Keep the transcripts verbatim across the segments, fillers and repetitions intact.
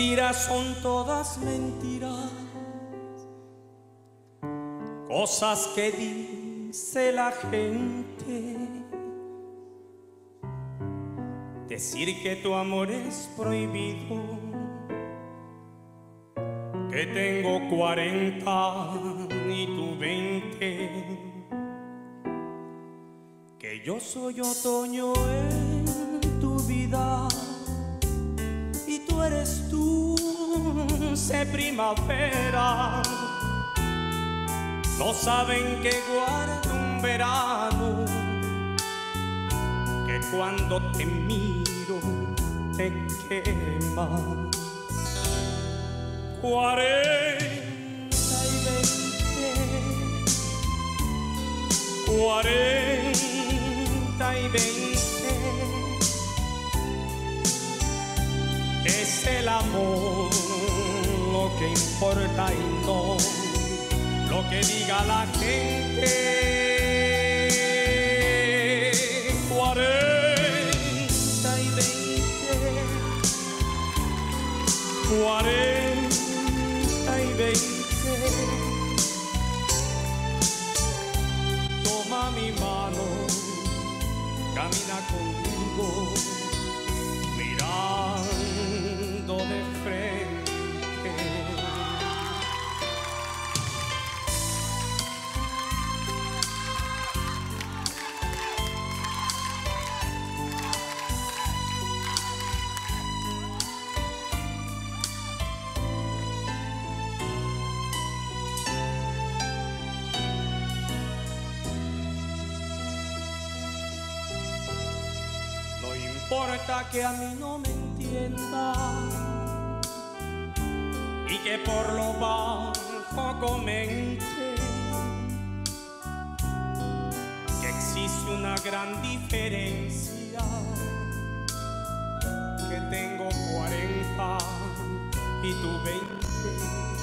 Mentiras son todas mentiras, cosas que dice la gente. Decir que tu amor es prohibido, que tengo cuarenta y tú veinte, que yo soy otoño en tu vida y tú eres dulce primavera. No saben que guardo un verano, que cuando te miro te quema. Cuarenta y veinte, cuarenta y veinte, es el amor lo que importa y no lo que diga la gente. Cuarenta y veinte, cuarenta y veinte. Toma mi mano, camina conmigo, mirando de frente. No importa que a mí no me entiendan y que por lo bajo comente que existe una gran diferencia, que tengo cuarenta y tú veinte,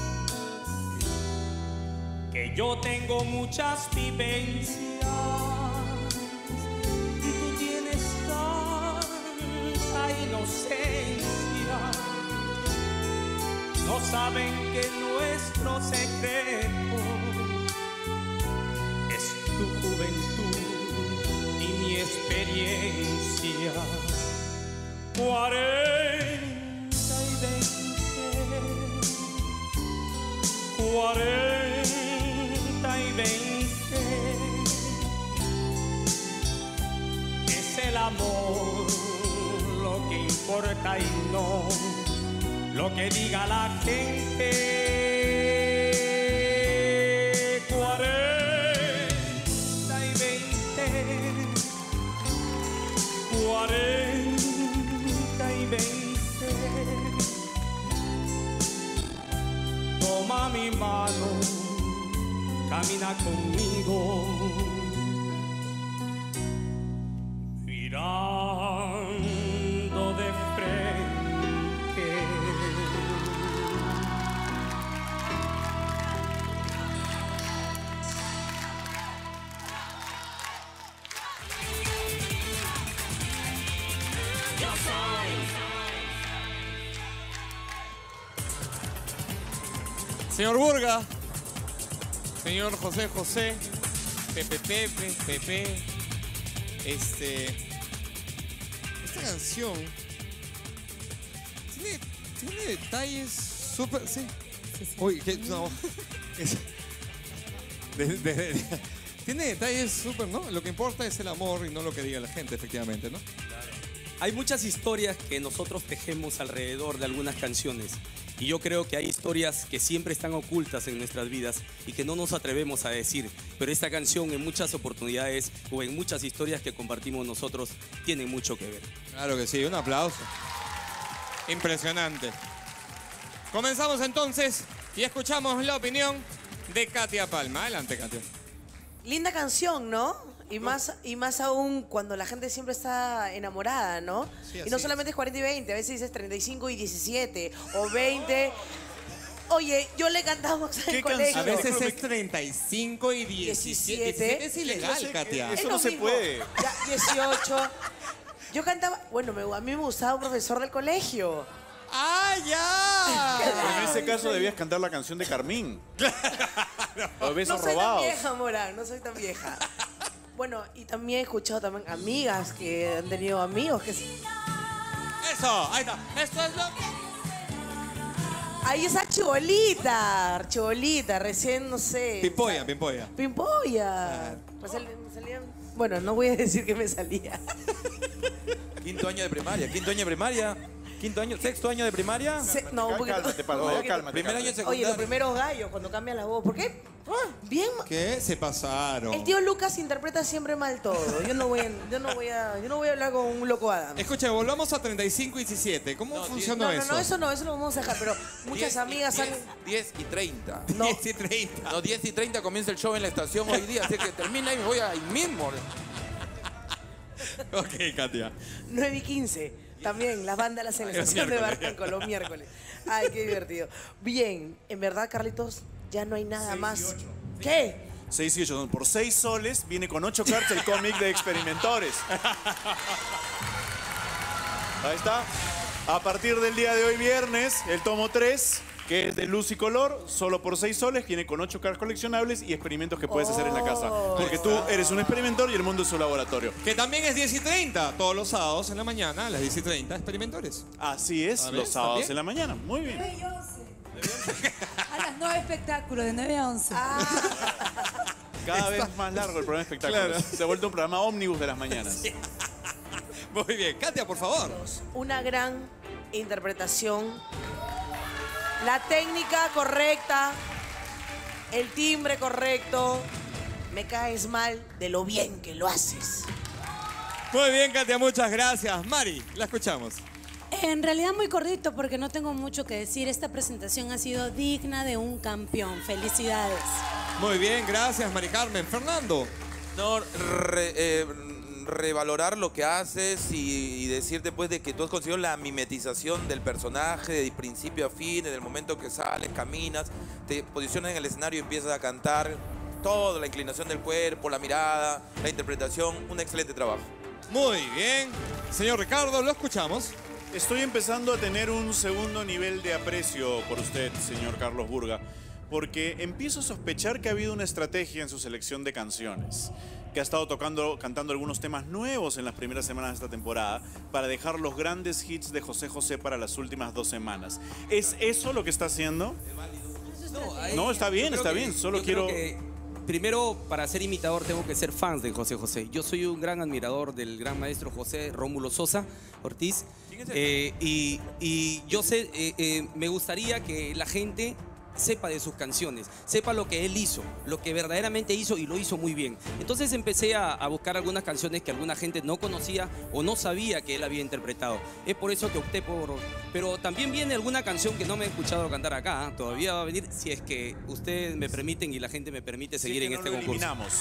que yo tengo muchas vivencias y tú tienes tanta inocencia. No saben que nuestro secreto es tu juventud y mi experiencia. Cuarenta y veinte, cuarenta y veinte, es el amor lo que importa y no lo que diga la gente. Cuarenta y veinte, cuarenta y veinte. Toma mi mano, camina conmigo, mirando de frente. Señor Burga, señor José José, Pepe Pepe, Pepe, este, esta canción tiene, tiene detalles súper, sí, sí, sí. Uy, que no, es, de, de, de, tiene detalles súper, ¿no? Lo que importa es el amor y no lo que diga la gente, efectivamente, ¿no? Claro. Hay muchas historias que nosotros tejemos alrededor de algunas canciones. Y yo creo que hay historias que siempre están ocultas en nuestras vidas y que no nos atrevemos a decir. Pero esta canción en muchas oportunidades o en muchas historias que compartimos nosotros tiene mucho que ver. Claro que sí, un aplauso. Impresionante. Comenzamos entonces y escuchamos la opinión de Katia Palma. Adelante, Katia. Linda canción, ¿no? Y más, y más aún cuando la gente siempre está enamorada, ¿no? Sí, y no solamente es cuarenta y veinte, a veces dices treinta y cinco y diecisiete o veinte. Oye, yo le cantamos en el colegio. A veces es treinta y cinco y diecisiete. diecisiete es ilegal, Katia. Eso no se puede. Ya, dieciocho. Yo cantaba, bueno, me, a mí me gustaba un profesor del colegio. ¡Ah, ya! Pero en ese caso debías cantar la canción de Carmín. Los besos No soy robados. tan vieja, Morán, no soy tan vieja. Bueno, y también he escuchado también amigas que han tenido amigos que... se- Eso, ahí está. Esto es lo que... Ahí esa chibolita, chibolita, recién, no sé... Pimpolla, pimpolla. Pimpolla. Me sal- me salían... Bueno, no voy a decir que me salía. Quinto año de primaria, quinto año de primaria, quinto año, sexto año de primaria. Se- no, un poquito... Cálmate, Palma, un ya poquito- cálmate. Primer año de Oye, secundaria. los primeros gallos, cuando cambian la voz. ¿Por qué? Ah, bien... ma- ¿Qué? Se pasaron. El tío Lucas interpreta siempre mal todo. Yo no voy a, yo no voy a, yo no voy a hablar con un loco Adam. Escucha, volvamos a treinta y cinco y diecisiete. ¿Cómo No, funcionó No, no, eso? no, eso no, eso lo vamos a dejar, pero muchas diez y- amigas han... diez y treinta. No. diez y treinta. No, diez y treinta comienza el show en la estación hoy día, así que termina y me voy ahí mismo. Ok, Katia. nueve y quince. También, las bandas en la estación de Barranco los miércoles. Ay, qué divertido. Bien, en verdad, Carlitos, ya no hay nada más. ¿Qué? seis y ocho. Por seis soles viene con ocho cartas el cómic de Experimentores. Ahí está. A partir del día de hoy, viernes, el tomo tres, que es de luz y color, solo por seis soles, viene con ocho cartas coleccionables y experimentos que puedes hacer en la casa. Porque tú eres un experimentor y el mundo es un laboratorio. Que también es diez y treinta. Todos los sábados en la mañana, a las diez y treinta, experimentores. Así es, ¿Ah, los ves? sábados ¿También? en la mañana. Muy bien. nueve y once. A las nueve espectáculos, de nueve a once. Cada vez más largo el programa de espectáculos. Claro. Se ha vuelto un programa ómnibus de las mañanas. Muy bien. Katia, por favor. Una gran interpretación. La técnica correcta. El timbre correcto. Me caes mal de lo bien que lo haces. Muy bien, Katia, muchas gracias. Mari, la escuchamos. En realidad muy cortito porque no tengo mucho que decir. Esta presentación ha sido digna de un campeón. Felicidades. Muy bien, gracias, Mari Carmen. Fernando. No, re- eh, revalorar lo que haces y, y decirte pues de que tú has conseguido la mimetización del personaje de principio a fin, desde el momento que sales, caminas, te posicionas en el escenario y empiezas a cantar. Todo, la inclinación del cuerpo, la mirada, la interpretación, un excelente trabajo. Muy bien. Señor Ricardo, lo escuchamos. Estoy empezando a tener un segundo nivel de aprecio por usted, señor Carlos Burga, porque empiezo a sospechar que ha habido una estrategia en su selección de canciones, que ha estado tocando, cantando algunos temas nuevos en las primeras semanas de esta temporada para dejar los grandes hits de José José para las últimas dos semanas. ¿Es eso lo que está haciendo? No, ahí- No, está bien, yo creo está que- bien, solo yo creo quiero- que primero, para ser imitador tengo que ser fans de José José. Yo soy un gran admirador del gran maestro José Rómulo Sosa Ortiz. Eh, y, y yo sé, eh, eh, me gustaría que la gente sepa de sus canciones, sepa lo que él hizo, lo que verdaderamente hizo y lo hizo muy bien. Entonces empecé a, a buscar algunas canciones que alguna gente no conocía o no sabía que él había interpretado. Es por eso que opté por... Pero también viene alguna canción que no me he escuchado cantar acá, ¿eh? Todavía va a venir si es que ustedes me permiten y la gente me permite Si seguir es que en no este lo concurso. eliminamos.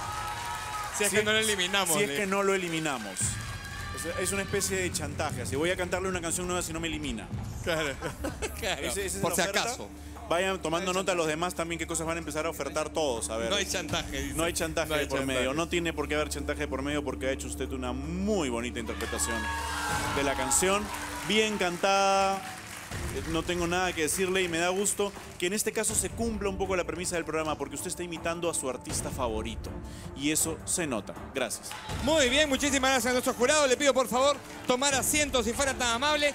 Si es que no lo eliminamos. Si es le- que no lo eliminamos. O sea, es una especie de chantaje. Si voy a cantarle una canción nueva si no me elimina. Claro. Claro. Ese- esa es Por la si oferta. acaso. Vayan tomando nota los demás también qué cosas van a empezar a ofertar todos. A ver. No hay chantaje. dice. No hay chantaje No hay de por chantaje. medio. No tiene por qué haber chantaje de por medio porque ha hecho usted una muy bonita interpretación de la canción. Bien cantada. Eh, No tengo nada que decirle y me da gusto que en este caso se cumpla un poco la premisa del programa porque usted está imitando a su artista favorito. Y eso se nota. Gracias. Muy bien, muchísimas gracias a nuestro jurado. Le pido por favor tomar asiento si fuera tan amable.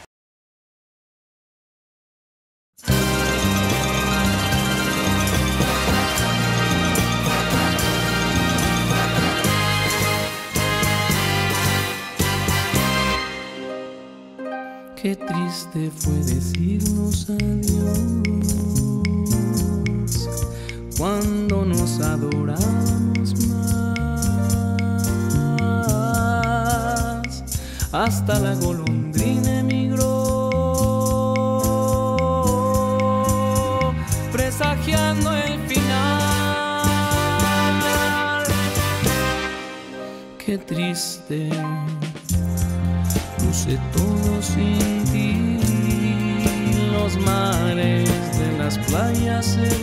Qué triste fue decirnos adiós cuando nos adorábamos más. Hasta la golondrina emigró, presagiando el final. Qué triste. Luce todo sin ti, los mares de las playas se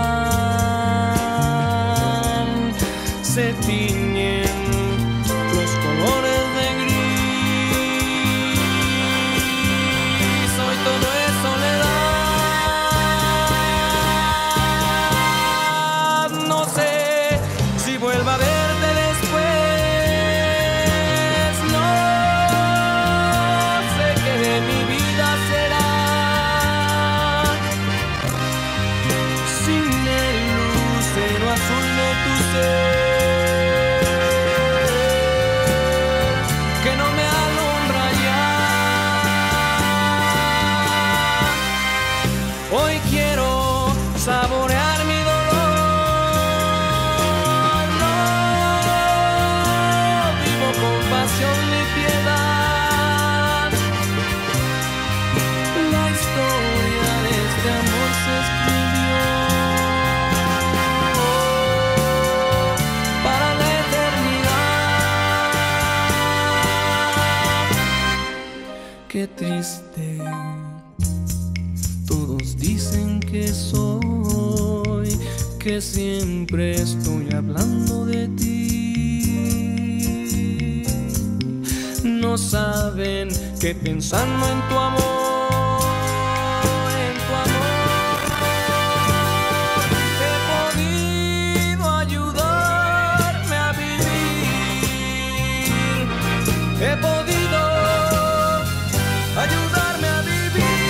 van, se tiñen los colores de gris. Hoy todo que no me alumbra ya. Hoy quiero saborear mi dolor, no vivo con pasión ni piedad. La historia de este amor se escribió para la eternidad. Qué triste, todos dicen que soy, que siempre estoy hablando de ti. No saben que pensando en tu amor, en tu amor, he podido ayudarme a vivir. He podido ayudarme a vivir.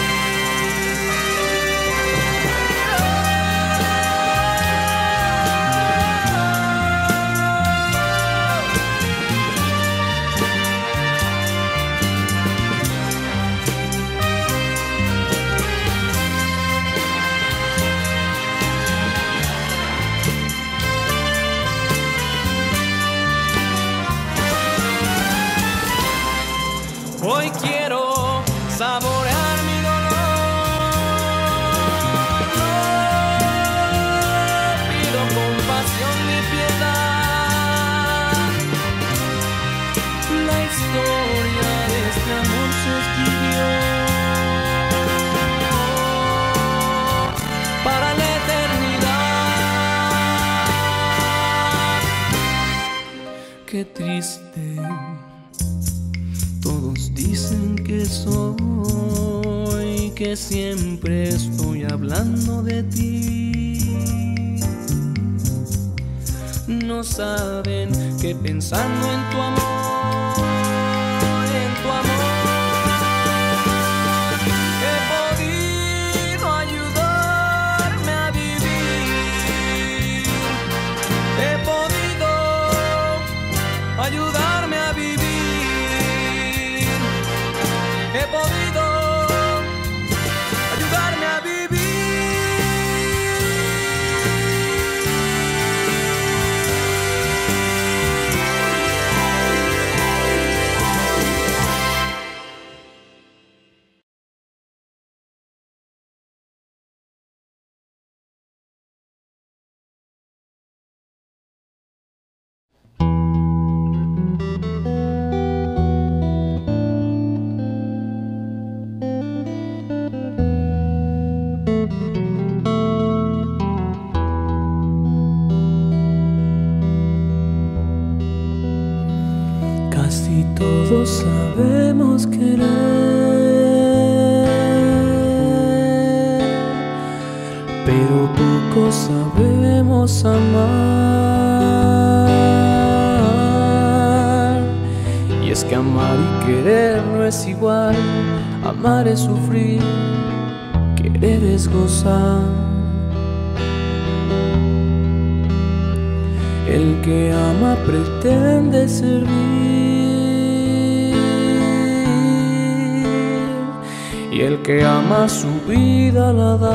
Hoy quiero saborear mi dolor, no pido compasión ni piedad. La historia de este amor se escribió para la eternidad. Qué triste, todos dicen que soy, que siempre estoy hablando de ti. No saben que pensando en tu amor, en tu amor, he podido ayudarme a vivir. He podido ayudarme a vivir. He podido ayudarme a vivir. Casi todos sabemos querer, pero pocos sabemos amar. Y es que amar y querer no es igual. Amar es sufrir, querer es gozar. El que ama pretende servir, y el que ama su vida la da.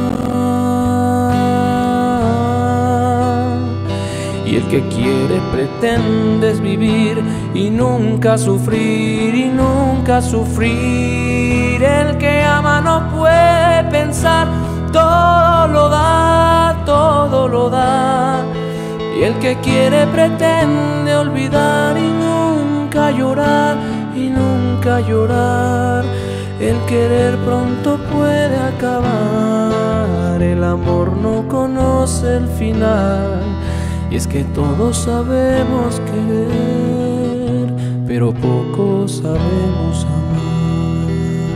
Y el que quiere pretende vivir y nunca sufrir, y nunca sufrir. El que ama no puede pensar, todo lo da, todo lo da. Y el que quiere pretende olvidar y nunca llorar, y nunca llorar. El querer pronto puede acabar, el amor no conoce el final. Y es que todos sabemos querer, pero pocos sabemos amar.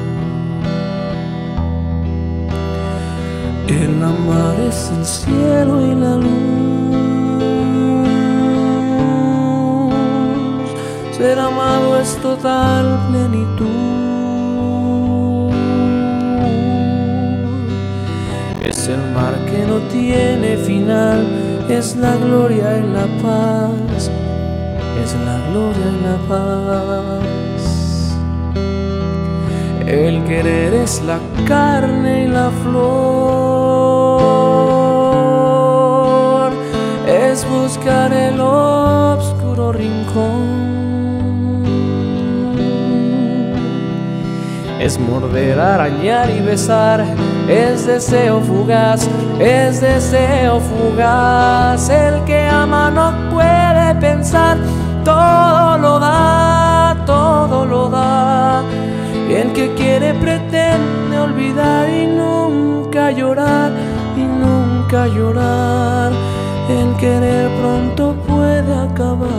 El amar es el cielo y la luz. Ser amado es total plenitud. Es es el mar que no tiene final, es la gloria y la paz, es la gloria y la paz. El querer es la carne y la flor, es buscar el oscuro rincón, es morder, arañar y besar, es deseo fugaz, es deseo fugaz. El que ama no puede pensar, todo lo da, todo lo da. El que quiere pretende olvidar y nunca llorar, y nunca llorar. El querer pronto puede acabar.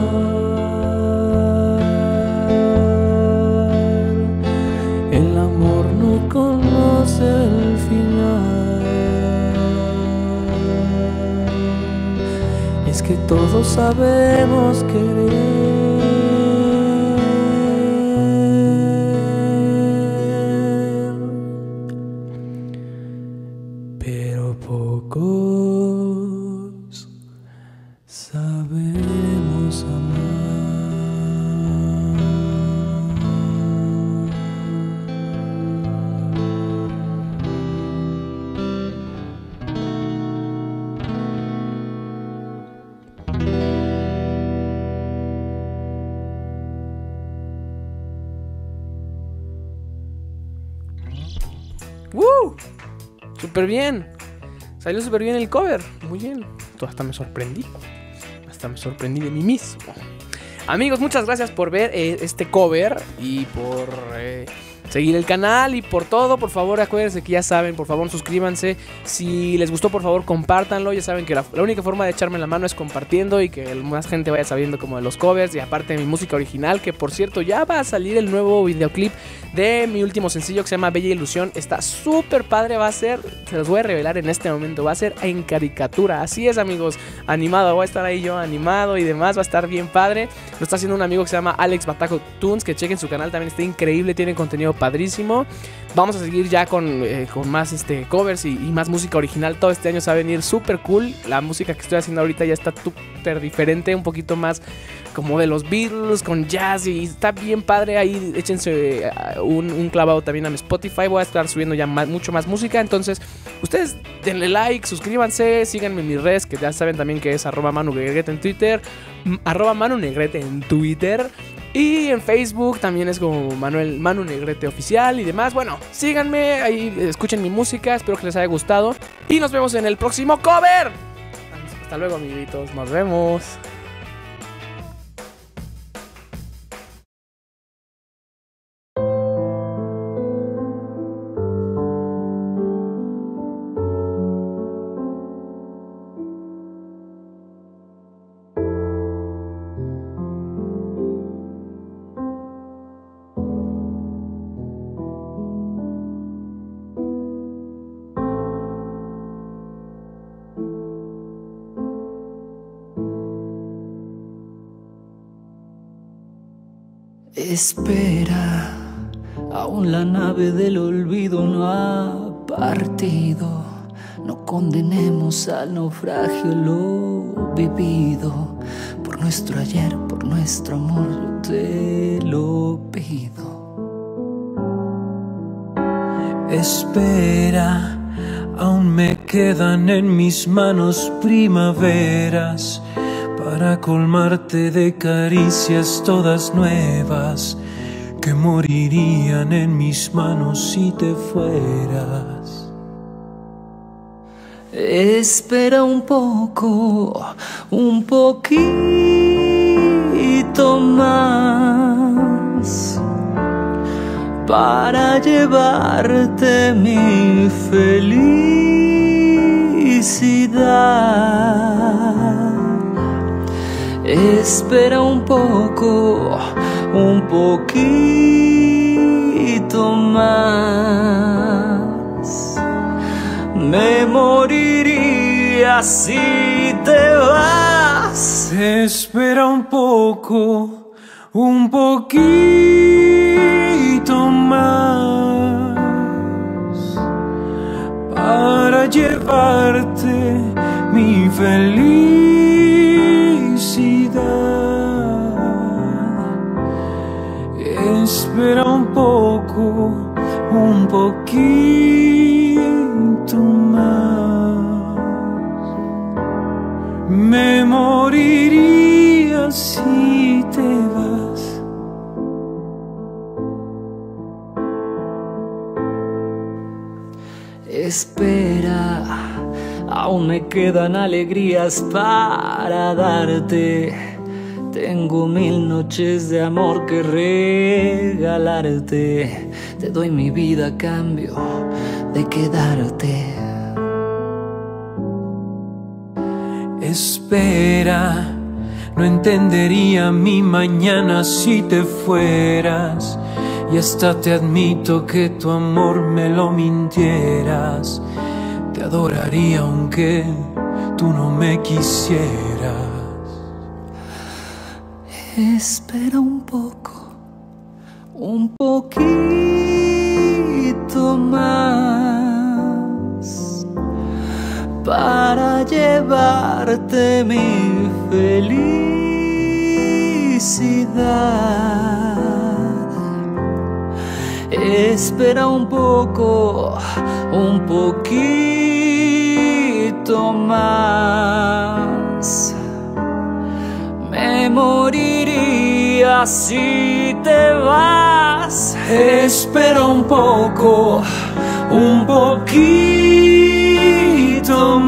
El amor no conoce el final. Es que todos sabemos querer, pero pocos sabemos amar. ¡Woo! Súper bien. Salió súper bien el cover. Muy bien. Hasta me sorprendí. Hasta me sorprendí de mí mismo. Amigos, muchas gracias por ver eh, este cover y por eh, seguir el canal y por todo. Por favor, acuérdense que ya saben, por favor, suscríbanse. Si les gustó, por favor, compártanlo. Ya saben que la, la única forma de echarme la mano es compartiendo y que más gente vaya sabiendo como de los covers y aparte de mi música original, que por cierto ya va a salir el nuevo videoclip de mi último sencillo que se llama Bella Ilusión. Está súper padre, va a ser, se los voy a revelar en este momento, va a ser en caricatura. Así es, amigos, animado, voy a estar ahí yo animado y demás, va a estar bien padre. Lo está haciendo un amigo que se llama Alex Bataco Tunes, que chequen su canal, también está increíble, tiene contenido padrísimo. Vamos a seguir ya con, eh, con más este, covers y, y más música original. Todo este año se va a venir súper cool. La música que estoy haciendo ahorita ya está súper diferente, un poquito más como de los Beatles, con jazz, y está bien padre. Ahí échense un, un clavado también a mi Spotify. Voy a estar subiendo ya más, mucho más música. Entonces, ustedes denle like, suscríbanse, síganme en mis redes, que ya saben también que es arroba Manu Negrete en Twitter, arroba Manu Negrete en Twitter. Y en Facebook también es como Manuel Manu Negrete Oficial y demás. Bueno, síganme, ahí escuchen mi música, espero que les haya gustado. Y nos vemos en el próximo cover. Hasta luego, amiguitos, nos vemos. Espera, aún la nave del olvido no ha partido. No condenemos al naufragio lo vivido. Por nuestro ayer, por nuestro amor, yo te lo pido. Espera, aún me quedan en mis manos primaveras para colmarte de caricias todas nuevas que morirían en mis manos si te fueras. Espera un poco, un poquito más para llevarte mi felicidad. Espera un poco, un poquito más. Me moriría si te vas. Espera un poco, un poquito más para llevar llevarte mi felicidad. Espera un poco, un poquito más. Me moriría si te vas. Espera, aún me quedan alegrías para darte. Tengo mil noches de amor que regalarte. Te doy mi vida a cambio de quedarte. Espera, no entendería mi mañana si te fueras. Y hasta te admito que tu amor me lo mintieras. Te adoraría aunque tú no me quisieras. Espera un poco, un poquito más para llevarte mi felicidad. Espera un poco, un poquito más. Me moriría si te vas. Espera un poco, un poquito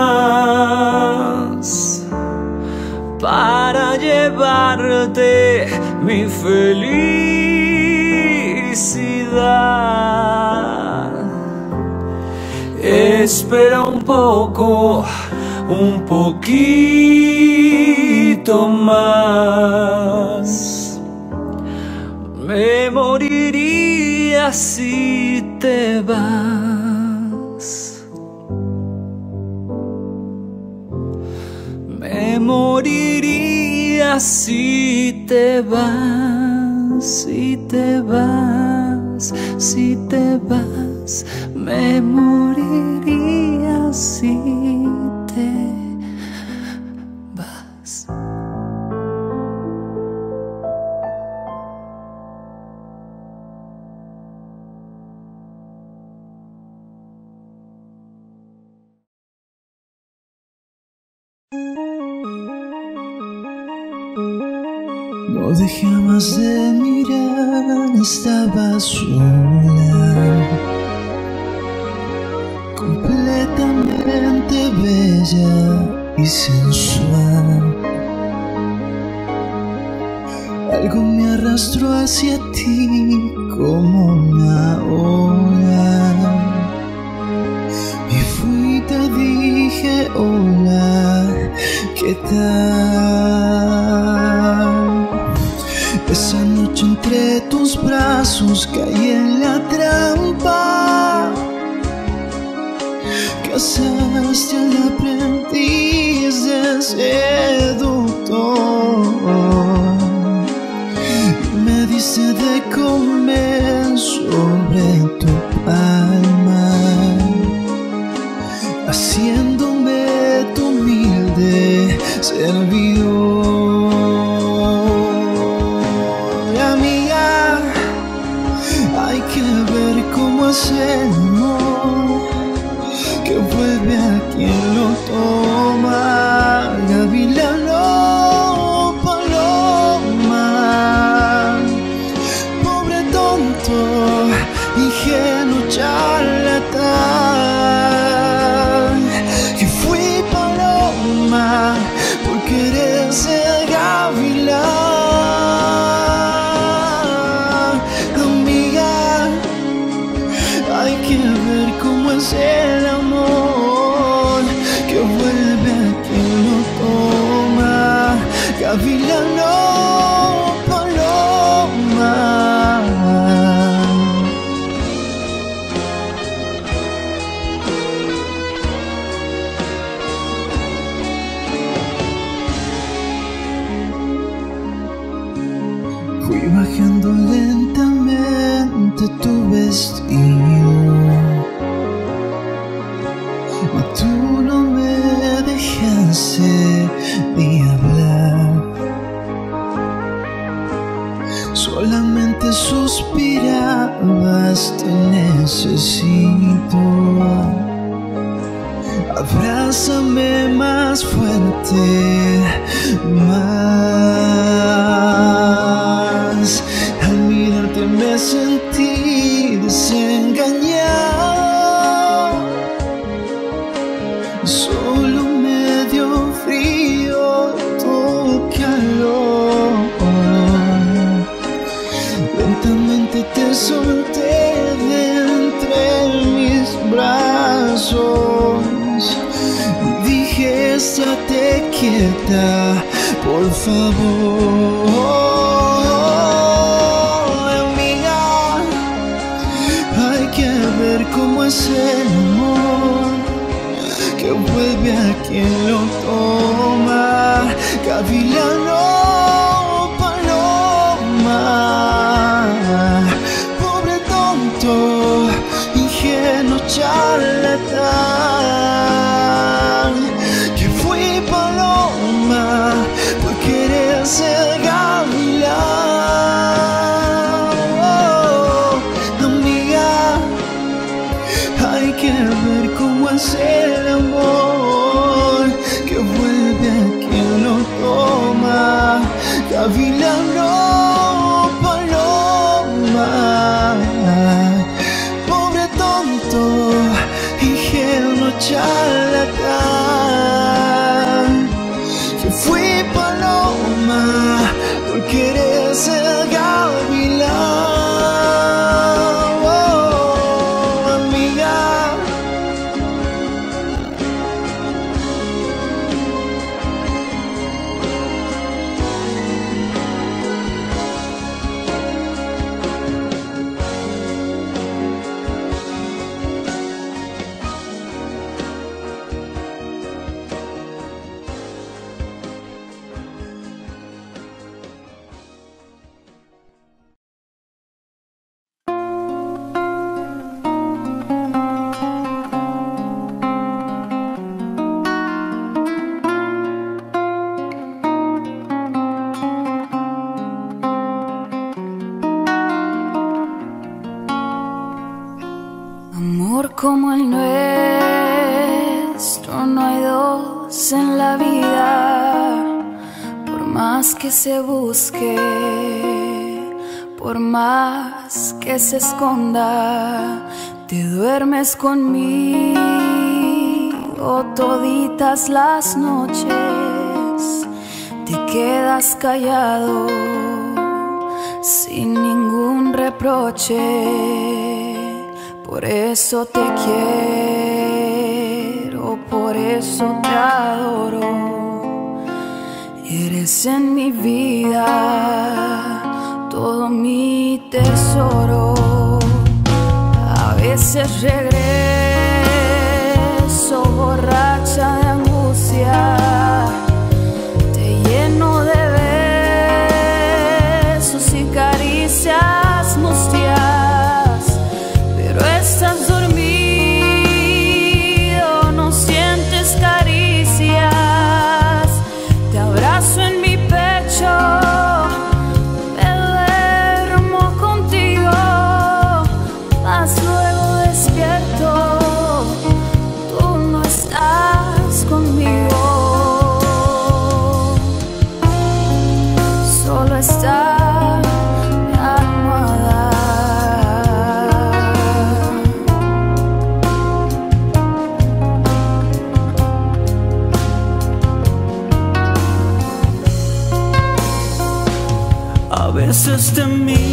más para llevarte mi felicidad. Espera un poco, un poquito más. Me moriría si te vas. Me moriría si te vas, si te vas, si te vas. Me moriría si te vas. No dejabas de mirar, estaba sola, completamente bella y sensual. Algo me arrastró hacia ti como una ola, y fui y te dije hola, ¿qué tal? Esa noche entre tus brazos caí en la trampa. Casaste al aprendiz del seductor y me diste de comer sobre tu palma, haciéndome tu humilde servidor. Amiga, hay que ver cómo es el amor, que vuelve a quien lo toma. Gavilano, paloma, pobre tonto, ingenuo charlatán, que fui paloma por querer ser gavilán. Amiga, hay que ver cómo es el amor, que vuelve a quien lo toma. Gavilano, paloma. Fui bajando lentamente tu vestido y tu abrázame más fuerte, más. Al mirarte me sentí desengañado, solo me dio frío tu calor. Lentamente te solté de entre mis brazos. Dije, estate quieta, por favor. Amiga, hay que ver cómo es el amor, que vuelve a quien lo toma. Gavilano, paloma, pobre tonto, ingenuo charlatán, que fui paloma por querer ser gavilán. Oh, amiga, hay que ver cómo es el amor, que vuelve a quien lo toma. Gavilano, paloma, pobre tonto, ingenuo charlatán, que fui paloma por querer ser gavilán. Oh, amiga. Amor como el nuestro no hay dos en la vida, por más que se busque, por más que se esconda. Te duermes conmigo toditas las noches, te quedas callado sin ningún reproche. Por eso te quiero, por eso te adoro. Eres en mi vida todo mi tesoro. A veces regreso borracha de angustia, te lleno de besos y caricias mustias. Estás dormido, no sientes caricias. Te abrazo en mi pecho, me duermo contigo, mas luego despierto, tú no estás conmigo. Solo está mi almohada. A veces te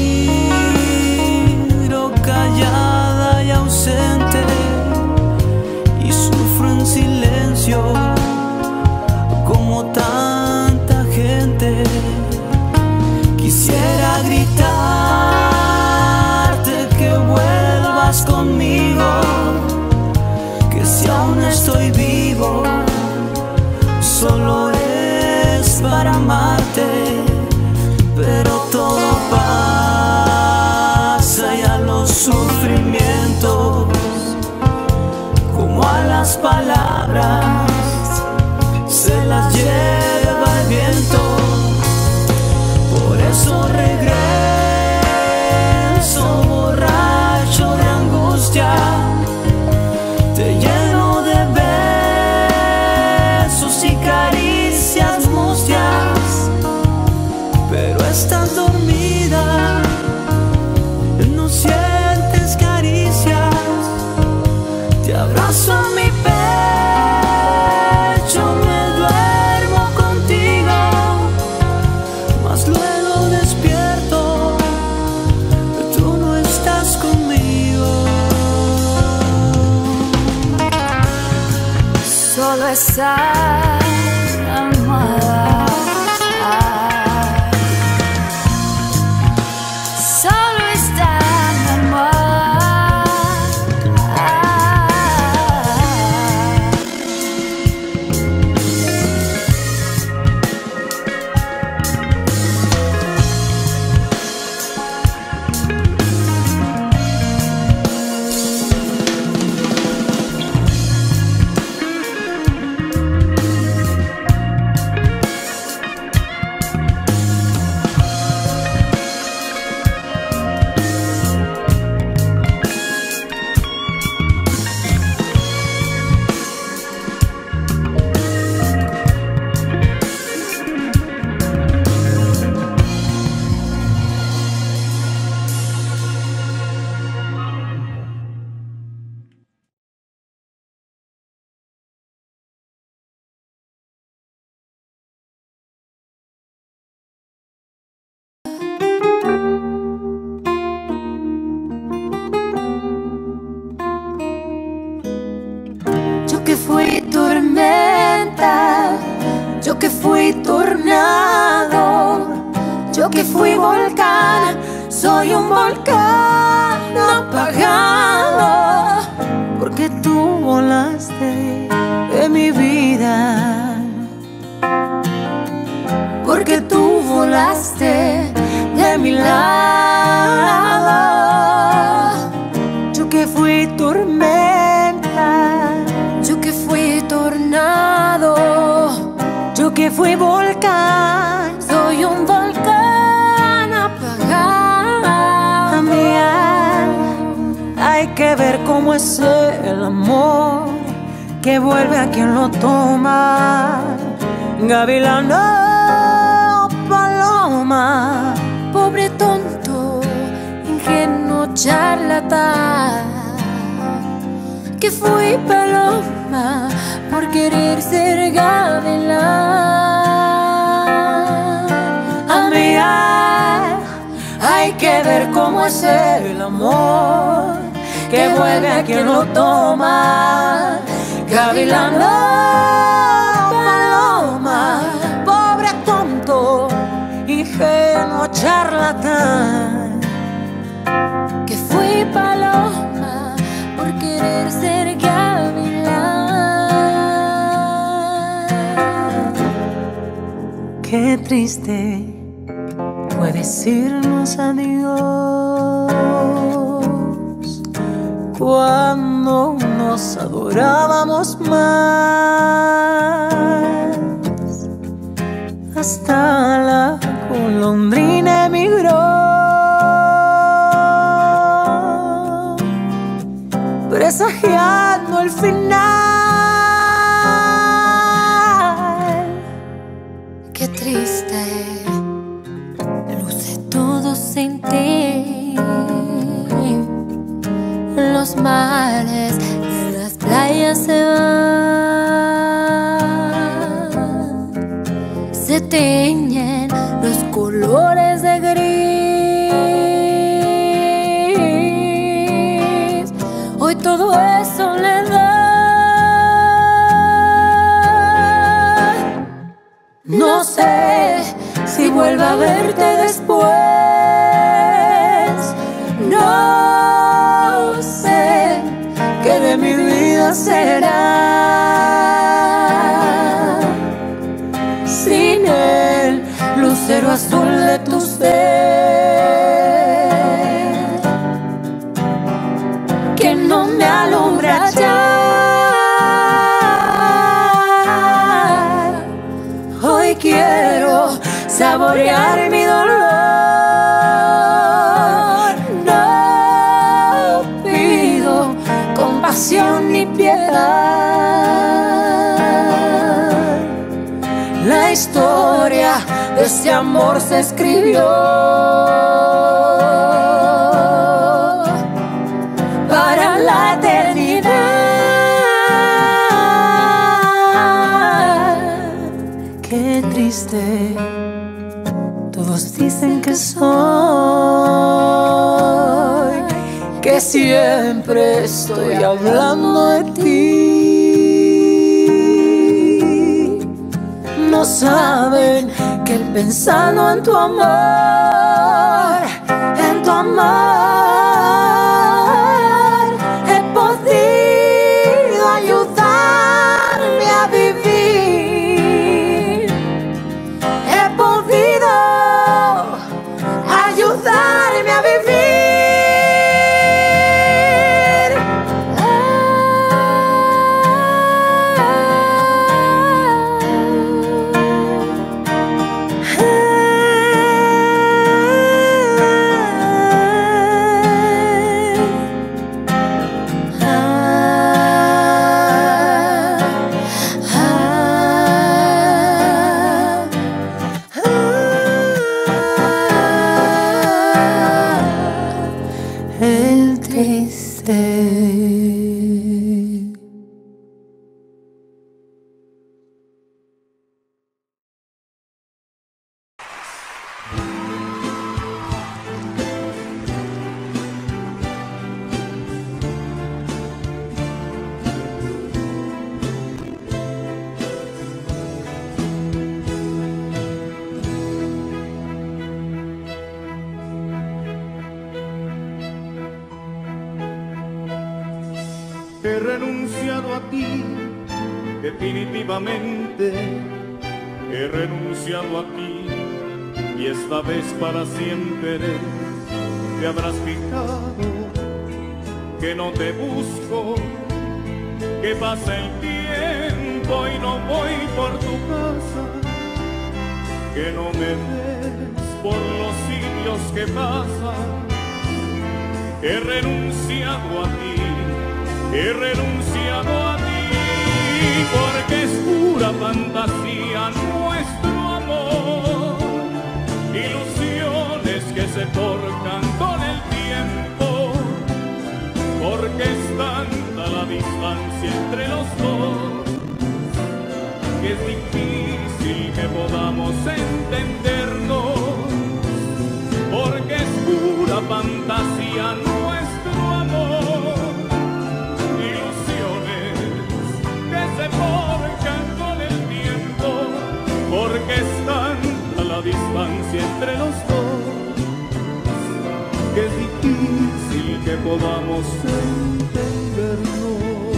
miro callada y ausente y sufro en silencio como tanta gente. Quisiera gritarte que vuelvas conmigo, que si aún estoy vivo solo es para amarte. Pero todo pasa y a los sufrimientos, como a las palabras, solo esa almohada. Solo está mi almohada. Yo que fui tormenta, yo que fui tornado, yo que fui volcán, soy un volcán apagado, porque tú volaste de mi vida, porque tú volaste de mi lado. Yo que fui tormenta, yo que fui tornado, yo que fui volcán, soy un volcán apagado. Amiga, hay que ver cómo es el amor que vuelve a quien lo toma. Gavilano, paloma, pobre tonto, ingenuo charlatán, que fui paloma por querer ser gavilán. Amiga, hay que ver cómo es el amor que vuelve a quien lo toma. Gavilano, paloma, pobre tonto, ingenuo charlatán, que fui paloma por querer ser gavilán. Qué triste fue decirnos adiós cuando nos adorábamos más. Hasta la golondrina emigró, presagiando el final. Qué triste luce todo sin ti. Los mares de las playas se van, se teñen los colores de gris. Hoy todo es soledad. No sé si vuelva a verte después. No sé qué de mi vida será sin el lucero azul de tu ser, que no me alumbra ya. Hoy quiero saborear mi dolor. Ni piedad. La historia de este amor se escribió para la eternidad. Qué triste, todos dicen que soy, que siempre estoy hablando de ti. no saben que el pensando en tu amor, en tu amor, he podido ayudarme a vivir. He podido ayudarme a vivir. El triste. He renunciado a ti, definitivamente. He renunciado a ti y esta vez para siempre. Te habrás fijado que no te busco, que pasa el tiempo y no voy por tu casa, que no me ves por los sitios que pasan. He renunciado a ti, he renunciado a ti, porque es pura fantasía nuestro amor, ilusiones que se forjan con el tiempo, porque es tanta la distancia entre los dos, que es difícil que podamos entendernos, porque es pura fantasía nuestro amor, se forjan con el tiempo, porque es tanta la distancia entre los dos, que es difícil que podamos entendernos.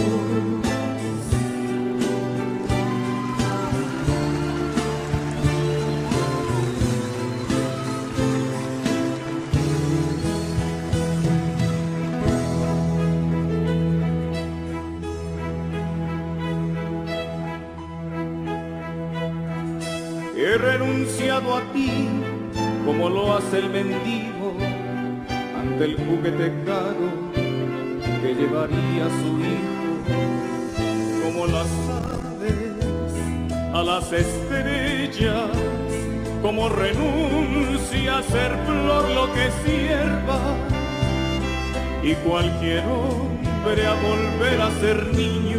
He renunciado a ti como lo hace el mendigo ante el juguete caro que llevaría su hijo, como las aves a las estrellas, como renuncia a ser flor lo que es hierba, y cualquier hombre a volver a ser niño.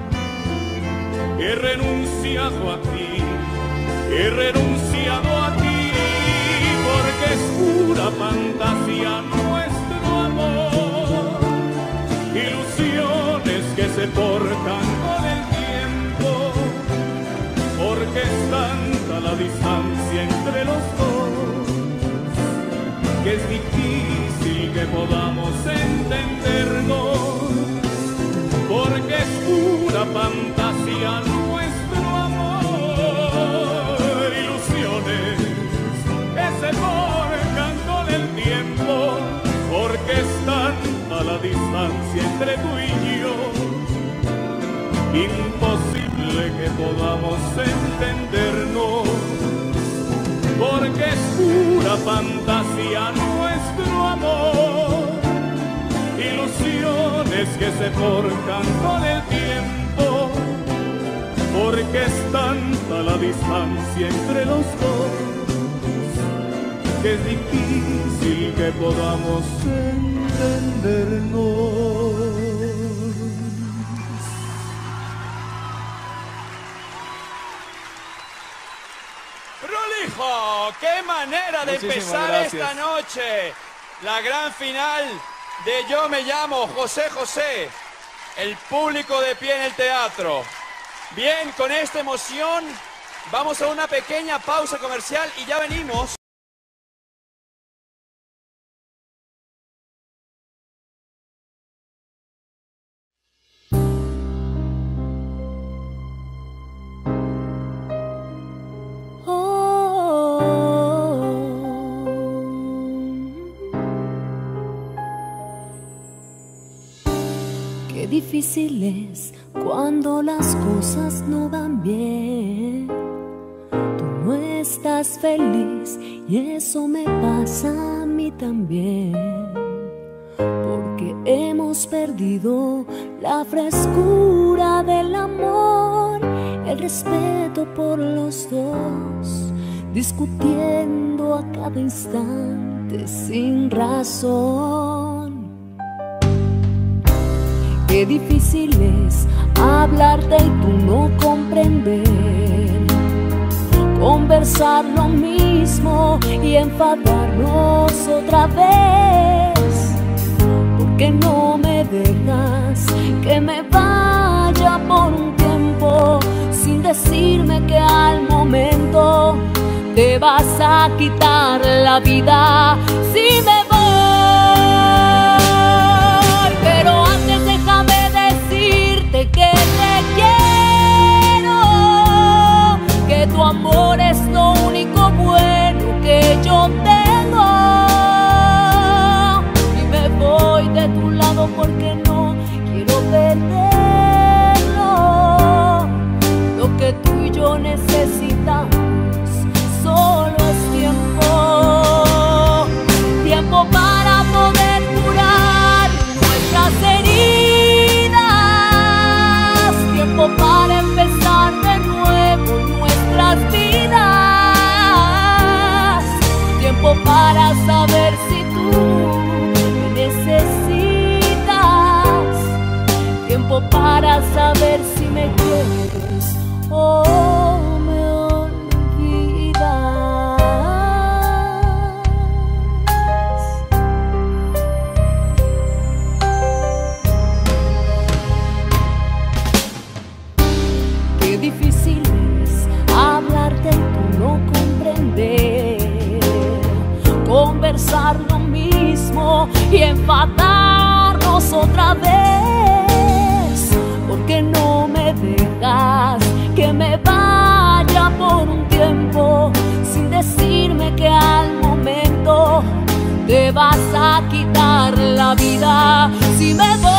He renunciado a ti, he renunciado a ti, porque es pura fantasía nuestro amor, ilusiones que se forjan con el tiempo, porque es tanta la distancia entre los dos, que es difícil que podamos entendernos, porque es pura fantasía nuestro amor, ilusiones que se forjan con el tiempo, porque es tanta la distancia entre tú y yo, imposible que podamos entendernos, porque es pura fantasía nuestro amor, ilusiones que se forjan con el tiempo, porque es tanta la distancia entre los dos, que es difícil que podamos entendernos. ¡Prolijo! ¡Qué manera de Muchísimas empezar gracias. esta noche! La gran final de Yo me llamo José José. El público de pie en el teatro. Bien, con esta emoción Vamos a una pequeña pausa comercial y ya venimos. Qué difícil es cuando las cosas no van bien. Tú no estás feliz y eso me pasa a mí también. Porque hemos perdido la frescura del amor, el respeto por los dos, discutiendo a cada instante sin razón. Qué difícil es hablarte y tú no comprender, conversar lo mismo y enfadarnos otra vez. Porque no me dejas que me vaya por un tiempo sin decirme que al momento te vas a quitar la vida si me voy. Pero antes déjame decirte que te quiero, que tu amor es lo único bueno que yo tengo. Y me voy de tu lado porque no quiero perderlo. Lo que tú y yo necesitamos solo es tiempo. Tiempo para poder curar nuestras heridas, tiempo para empezar de nuevo nuestras vidas, tiempo para saber si tú me necesitas, tiempo para saber si me quieres o me olvidas. Difícil es hablarte y tú no comprender, conversar lo mismo y enfadarnos otra vez. Porque no me dejas que me vaya por un tiempo sin decirme que al momento te vas a quitar la vida si me voy.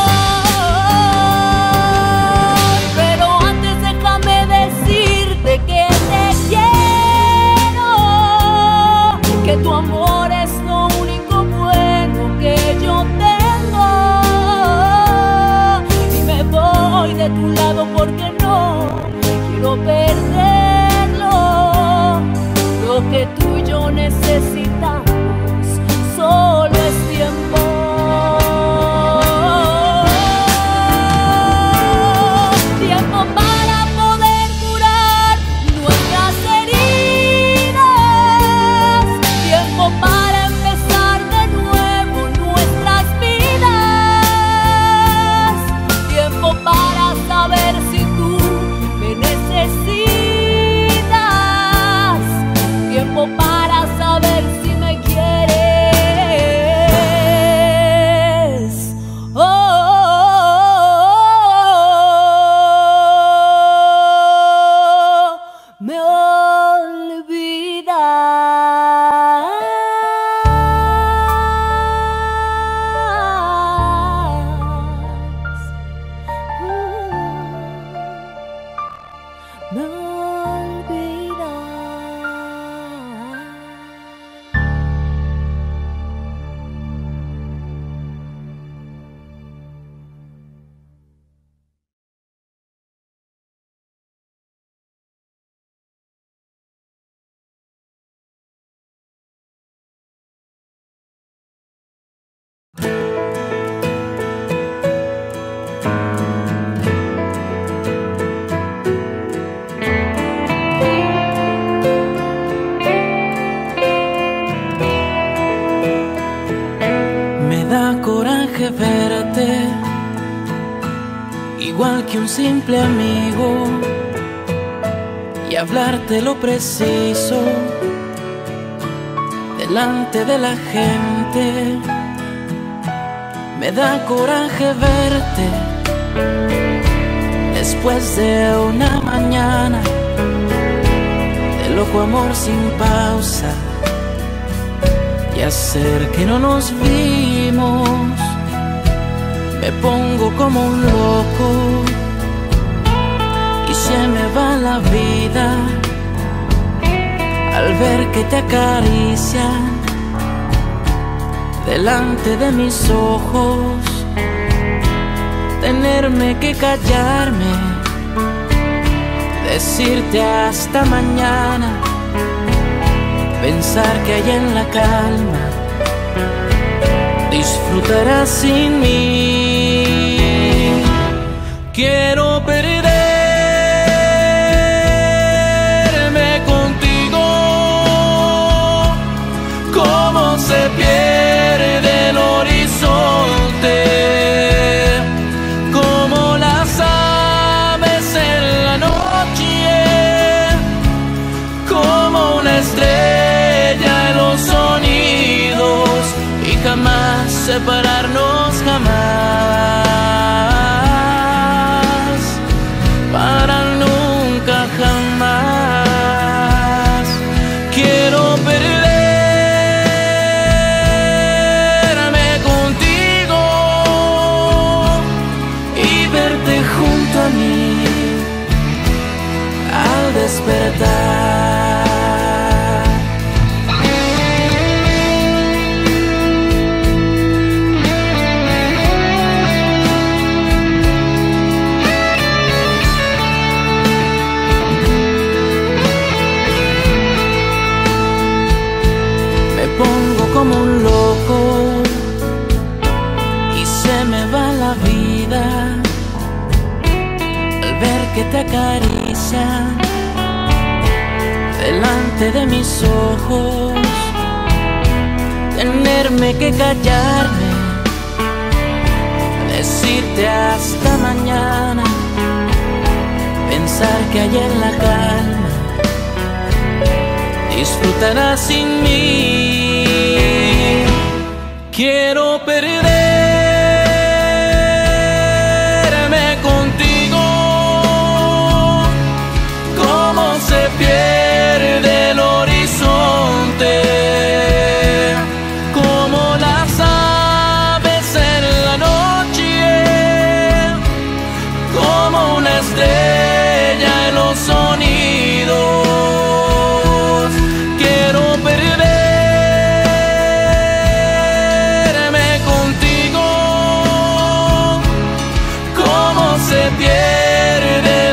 Decirte que te quiero, que tu amor es lo único bueno que yo tengo. Y me voy de tu lado porque no quiero perderlo. Lo que tú y yo necesitamos solo es tiempo. Para saber si me quieres, oh, me olvidas. Me olvidas. Coraje verte, igual que un simple amigo, y hablarte lo preciso delante de la gente. Me da coraje verte después de una mañana de loco amor sin pausa y hacer que no nos vimos. Me pongo como un loco y se me va la vida al ver que te acarician delante de mis ojos. Tenerme que callarme, decirte hasta mañana, pensar que allá en la calma disfrutarás sin mí. Quiero perderme contigo, como se pierde el horizonte, como las aves en la noche, como una estrella en los sonidos, y jamás separarnos, jamás, para nunca jamás. Quiero perderme contigo y verte junto a mí al despertar. Como un loco y se me va la vida al ver que te acarician delante de mis ojos. Tenerme que callarme, decirte hasta mañana, pensar que allá en la calma disfrutarás sin mí. Quiero perderme contigo, como se pierde el horizonte, como las aves en la noche, como una estrella en los sonidos. Quiero perderme se pierde el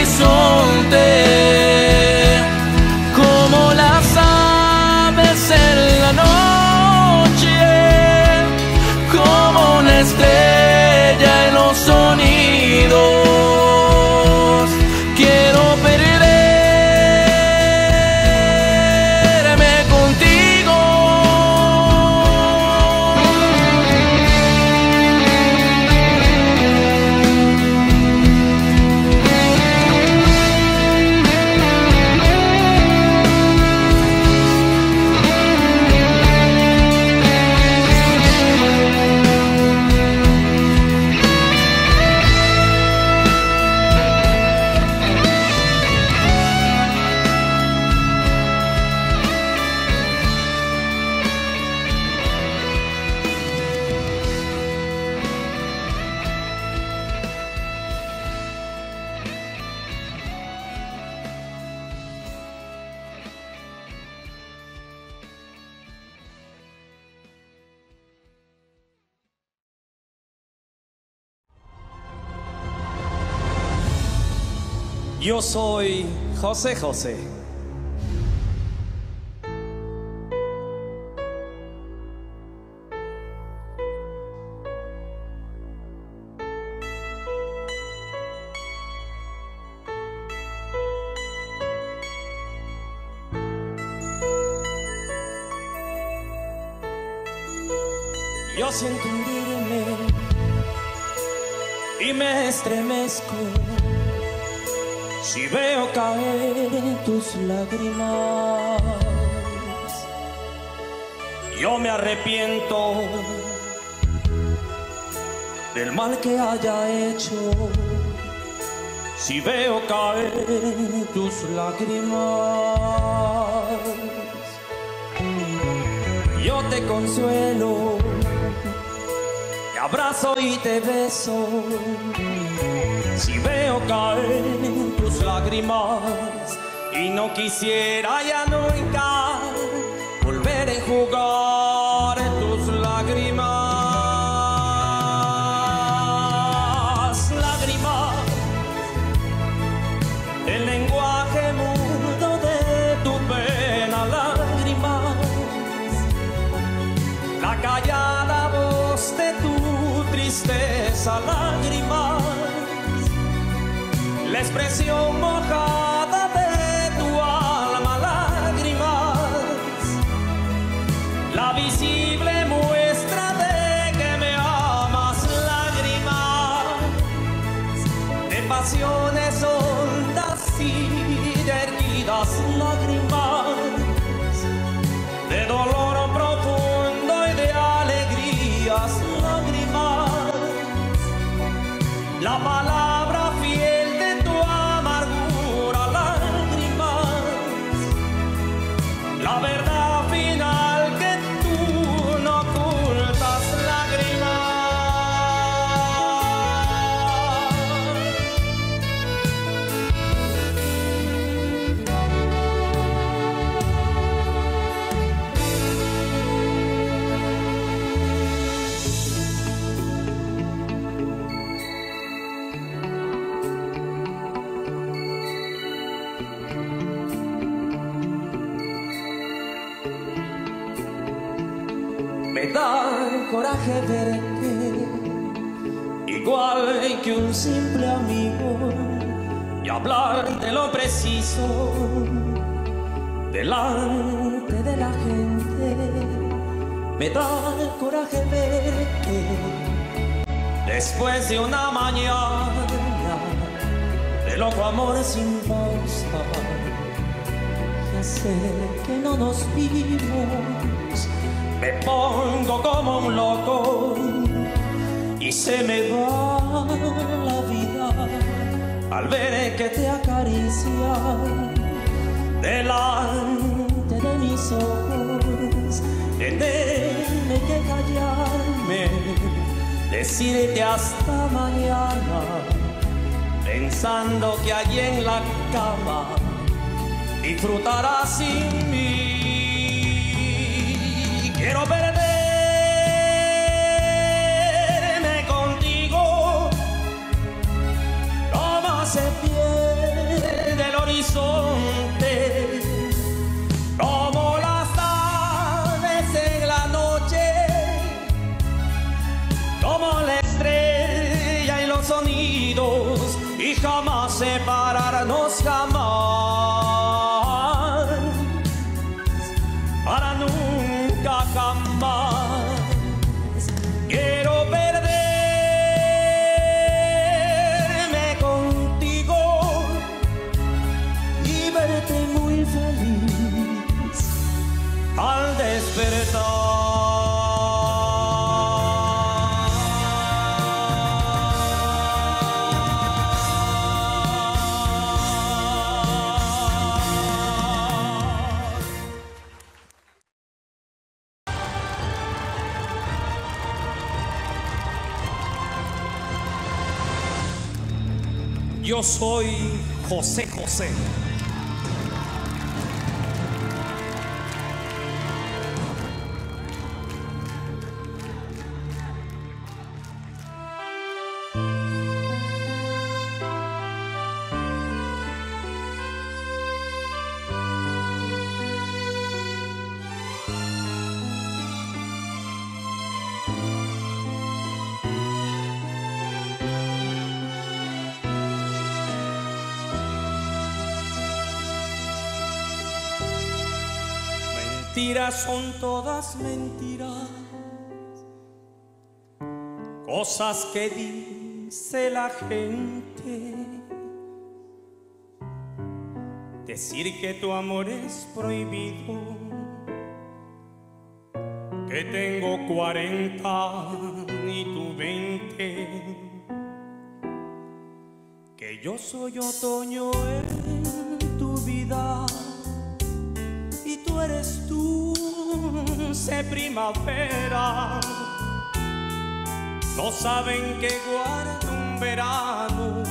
horizonte, como las aves en la noche, como una estrella en los sonidos. Quiero perderme contigo. Yo soy José José. Yo siento hundirme y me estremezco Si veo caer tus lágrimas, yo me arrepiento del mal que haya hecho. Si veo caer tus lágrimas, yo te consuelo, te abrazo y te beso. Si veo caer tus lágrimas y no quisiera ya nunca volver a enjugar tus lágrimas, lágrimas, el lenguaje mudo de tu pena, lágrimas, la callada voz de tu tristeza, lágrimas, la expresión mojada de tu alma, lágrimas, la visible muestra de que me amas, lágrimas, de pasiones hondas y de erguidas, lágrimas, de dolor profundo y de alegrías, lágrimas, la palabra fiel de tu amargura, lágrimas, la verdad final que tú no ocultas, lágrimas. Me da coraje verte igual que un simple amigo y hablar de lo preciso delante de la gente. Me da coraje verte después de una mañana de loco amor sin pausa. Ya sé que no nos vimos, me pongo como un loco y se me va la vida al ver que te acaricia delante de mis ojos. Tenerme que callarme, decirte hasta mañana, pensando que allí en la cama disfrutarás sin mí. Quiero perderme contigo, como se pierde el horizonte, como las aves en la noche, como la estrella y los sonidos, y jamás separarnos, jamás, para nunca, jamás. Quiero perderme contigo y verte muy feliz al despertar. Yo soy José José. Mentiras son todas mentiras, cosas que dice la gente, decir que tu amor es prohibido, que tengo cuarenta y tú veinte, que yo soy otoño en tu vida y tú eres dulce primavera. No saben que guardo un verano,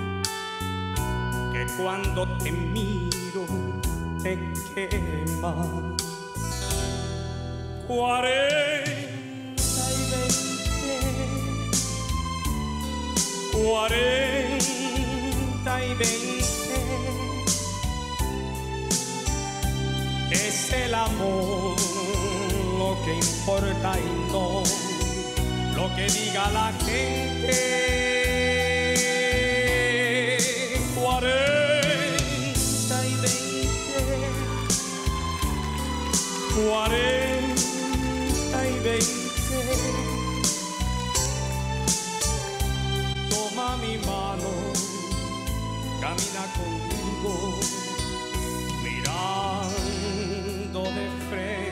que cuando te miro te quema. Cuarenta y veinte, cuarenta y veinte, es el amor lo que importa y no lo que diga la gente. Cuarenta y veinte, cuarenta y veinte. Toma mi mano, camina conmigo, mirando de frente.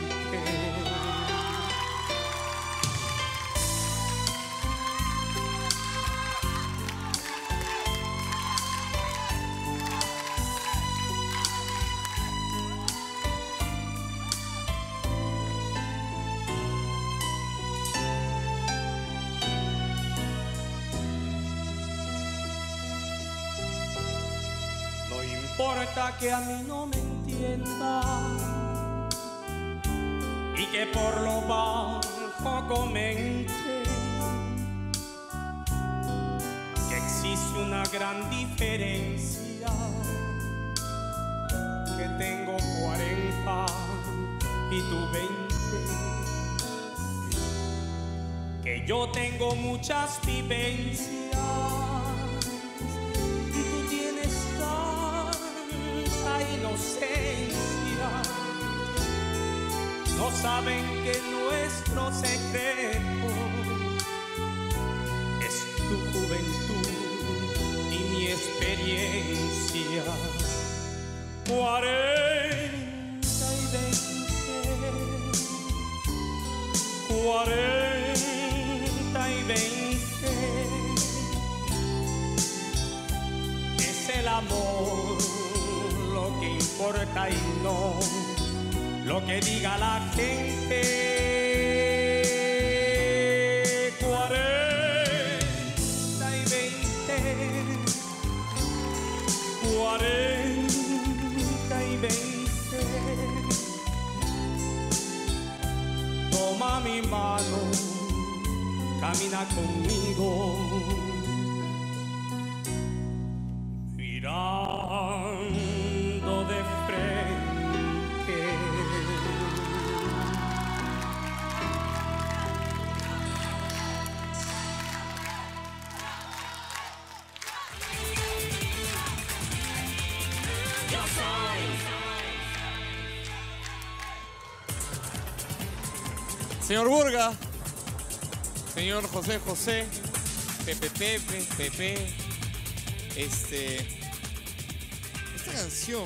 No importa que a mí no me entienda y que por lo bajo comente que existe una gran diferencia, que tengo cuarenta y tú veinte, que yo tengo muchas vivencias y tú tienes tanta inocencia. No saben que nuestro secreto es tu juventud y mi experiencia. Cuarenta y veinte, cuarenta y veinte, es el amor lo que importa y no lo que diga la gente. Cuarenta y veinte, cuarenta y veinte. Toma mi mano, camina conmigo, mirando de frente. Señor Burga, señor José José, Pepe Pepe, Pepe, este, esta canción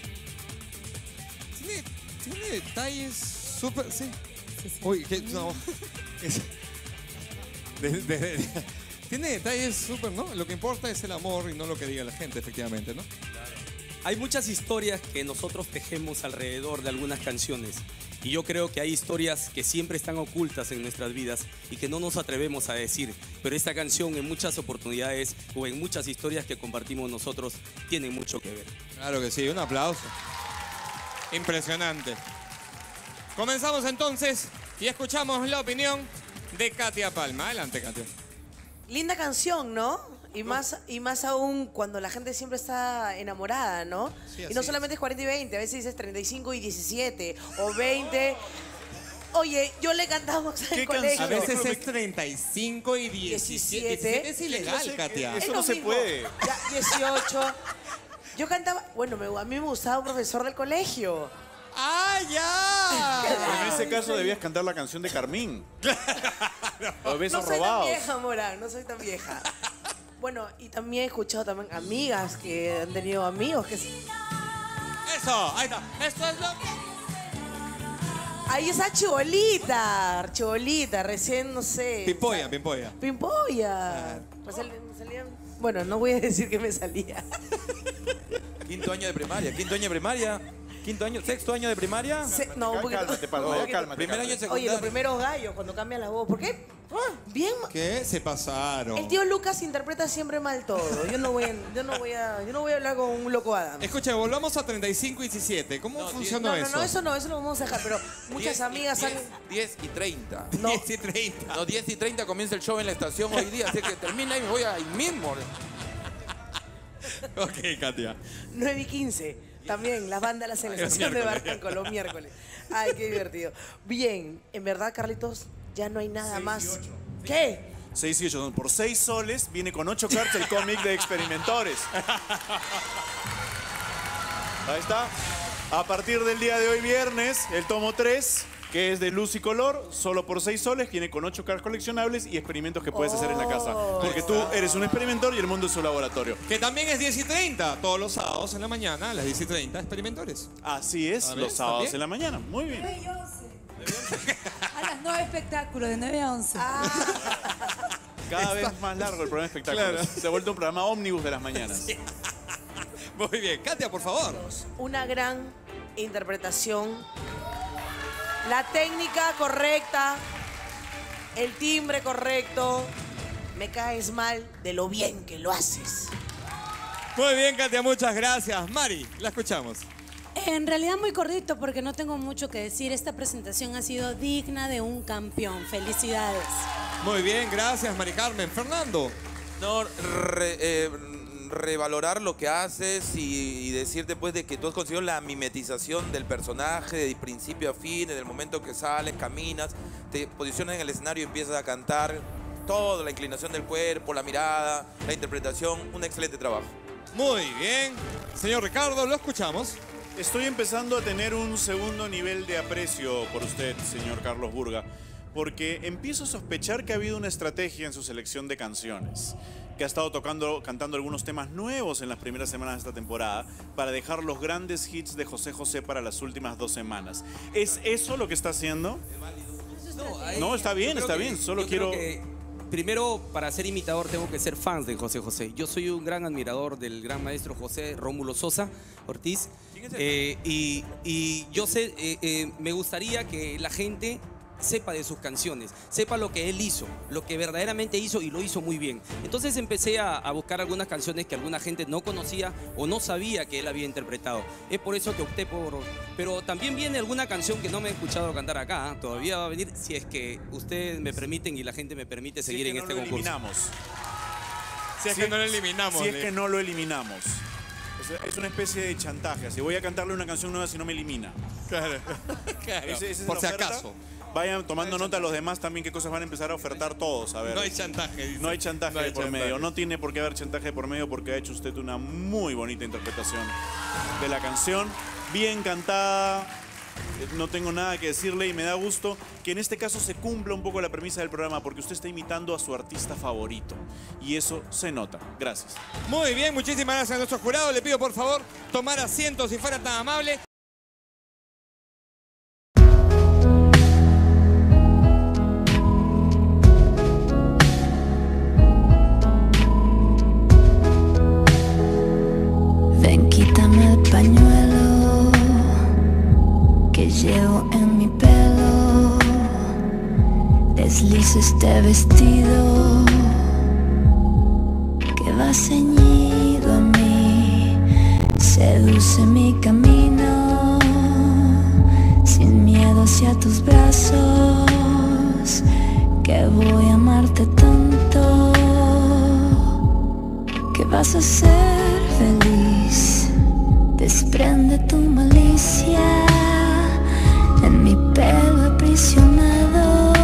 tiene, tiene detalles súper, sí. Uy, ¿qué? No, es- de- de- de- tiene detalles súper, ¿no? Lo que importa es el amor y no lo que diga la gente, efectivamente, ¿no? Hay muchas historias que nosotros tejemos alrededor de algunas canciones. Y yo creo que hay historias que siempre están ocultas en nuestras vidas y que no nos atrevemos a decir. Pero esta canción en muchas oportunidades o en muchas historias que compartimos nosotros tiene mucho que ver. Claro que sí, un aplauso. Impresionante. Comenzamos entonces y escuchamos la opinión de Katia Palma. Adelante, Katia. Linda canción, ¿no? Y más, y más aún cuando la gente siempre está enamorada, ¿no? Sí, y así no es. solamente es cuarenta y veinte, a veces dices treinta y cinco y diecisiete o veinte. Oye, yo le cantamos en el colegio. A veces es treinta y cinco y diecisiete. diecisiete es ilegal, Katia. Es lo mismo. Ya, dieciocho. Yo cantaba, bueno, me- a mí me gustaba un profesor del colegio. ¡Ah, ya! En ese caso debías cantar la canción de Carmín. Los No besos soy tan robados. vieja, Morán, no soy tan vieja. Bueno, y también he escuchado también amigas que han tenido amigos que... se- Eso, ahí está. Esto es lo que... Ahí esa chibolita, chibolita, recién, no sé. Pimpolla, pimpolla. Pimpolla. Me sal- me salían- Bueno, no voy a decir que me salía. Quinto año de primaria, quinto año de primaria, quinto año, sexto año de primaria. Se- no, un poquito. Cálmate, Palma, ya cálmate. Primer año de Oye, secundaria. los primeros gallos, cuando cambia la voz. ¿Por qué? Ah, bien. ma- ¿Qué? Se pasaron. El tío Lucas interpreta siempre mal todo. Yo no voy a, yo no voy a, yo no voy a hablar con un loco Adam. Escucha, volvamos a treinta y cinco y diecisiete. ¿Cómo No, funcionó No, no, eso? no, eso no, eso lo vamos a dejar. Pero muchas diez y- amigas han. diez y treinta. No. diez y treinta. No, diez y treinta comienza el show en la estación hoy día, así que termina y me voy ahí mismo. Ok, Katia. nueve y quince. También, las bandas de la selección de miércoles. Barranco los miércoles. Ay, qué divertido. Bien, en verdad, Carlitos, ya no hay nada más. ¿Qué? seis y ocho. Por seis soles viene con ocho cartas el cómic de Experimentores. Ahí está. A partir del día de hoy, viernes, el tomo tres, que es de luz y color, solo por seis soles, viene con ocho cartas coleccionables y experimentos que puedes hacer en la casa. Porque tú eres un experimentor y el mundo es un laboratorio. Que también es diez y treinta. Todos los sábados en la mañana, a las diez y treinta, experimentores. Así es, ¿Ah, los ves? sábados ¿También? en la mañana. Muy bien. A las nueve espectáculos, de nueve a once. Cada vez más largo el programa de espectáculos. Claro. Se ha vuelto un programa ómnibus de las mañanas. Muy bien. Katia, por favor. Una gran interpretación. La técnica correcta. El timbre correcto. Me caes mal de lo bien que lo haces. Muy bien, Katia, muchas gracias. Mari, la escuchamos. En realidad muy cortito porque no tengo mucho que decir. Esta presentación ha sido digna de un campeón. Felicidades. Muy bien, gracias, Mari Carmen. Fernando. No, re- eh, revalorar lo que haces y, y decirte pues de que tú has conseguido la mimetización del personaje de principio a fin, en el momento que sales, caminas, te posicionas en el escenario y empiezas a cantar. Todo, la inclinación del cuerpo, la mirada, la interpretación, un excelente trabajo. Muy bien. Señor Ricardo, lo escuchamos. Estoy empezando a tener un segundo nivel de aprecio por usted, señor Carlos Burga, porque empiezo a sospechar que ha habido una estrategia en su selección de canciones, que ha estado tocando, cantando algunos temas nuevos en las primeras semanas de esta temporada para dejar los grandes hits de José José para las últimas dos semanas. ¿Es eso lo que está haciendo? No, ahí- No, está bien, yo creo está que- bien, solo yo creo quiero- que primero, para ser imitador tengo que ser fans de José José. Yo soy un gran admirador del gran maestro José Rómulo Sosa Ortiz. Eh, y, y yo sé, eh, eh, me gustaría que la gente sepa de sus canciones, sepa lo que él hizo, lo que verdaderamente hizo y lo hizo muy bien. Entonces empecé a, a buscar algunas canciones que alguna gente no conocía o no sabía que él había interpretado. Es por eso que opté por... Pero también viene alguna canción que no me he escuchado cantar acá, ¿eh? Todavía va a venir si es que ustedes me permiten y la gente me permite Si seguir es que en no este lo concurso. eliminamos. Si es que no lo eliminamos. Si es le- que no lo eliminamos. O sea, es una especie de chantaje. Si voy a cantarle una canción nueva si no me elimina. Claro. Claro. Ese- esa es Por la si oferta. acaso. Vayan tomando nota los demás también qué cosas van a empezar a ofertar todos. A ver. No hay chantaje, dice. No hay chantaje No hay de por chantaje. medio. No tiene por qué haber chantaje de por medio porque ha hecho usted una muy bonita interpretación de la canción. Bien cantada. Eh, No tengo nada que decirle y me da gusto que en este caso se cumpla un poco la premisa del programa porque usted está imitando a su artista favorito. Y eso se nota. Gracias. Muy bien, muchísimas gracias a nuestro jurado. Le pido por favor tomar asiento si fuera tan amable. Ven, quítame el pañuelo que llevo en mi pelo. Desliza este vestido que va ceñido a mí. Seduce mi camino sin miedo hacia tus brazos. Que voy a amarte tanto que vas a ser feliz. Desprende tu malicia en mi pelo aprisionado.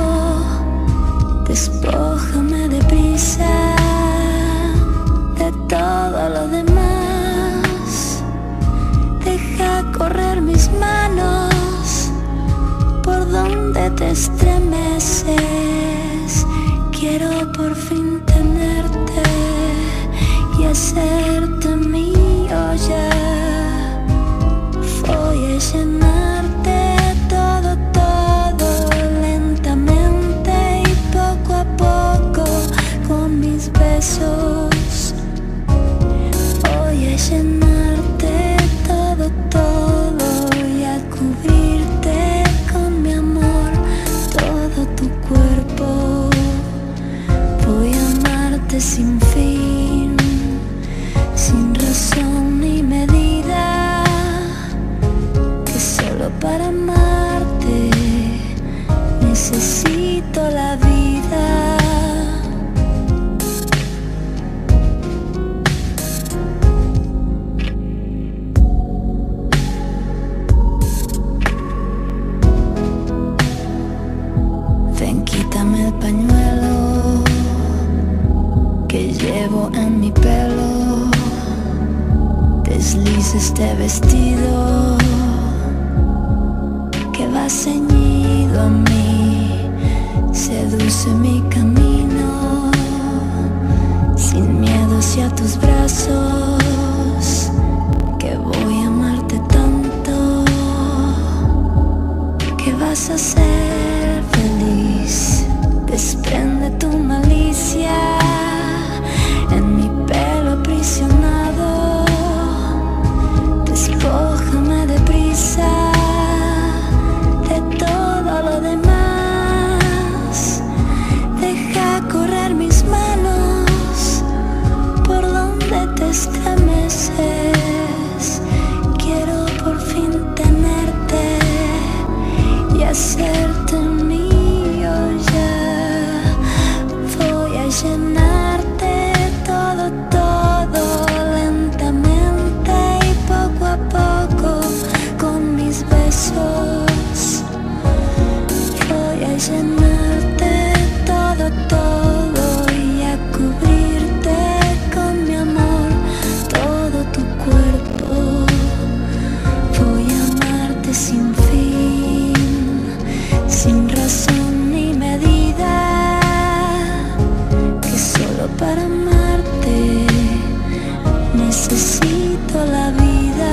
Despójame deprisa de todo lo demás. Deja correr mis manos por donde te estremeces. Quiero por fin tenerte y hacerte mío ya. para amarte necesito la vida. Ven, quítame el pañuelo que llevo en mi pelo. Desliza este vestido que va ceñido a mí. Seduce mi camino sin miedo hacia tus brazos, que voy a amarte tanto que vas a ser feliz. Desprende tu malicia en mi pelo aprisionado. Despójame deprisa de todo lo demás. Deja correr mis manos por donde te estremeces. Quiero por fin tenerte y hacerte mío ya. Voy a llenarte todo, todo lentamente y poco a poco con mis besos. Voy a llenarte todo, todo y a cubrirte con mi amor todo tu cuerpo. Voy a amarte sin fin, sin razón ni medida, que solo para amarte necesito la vida.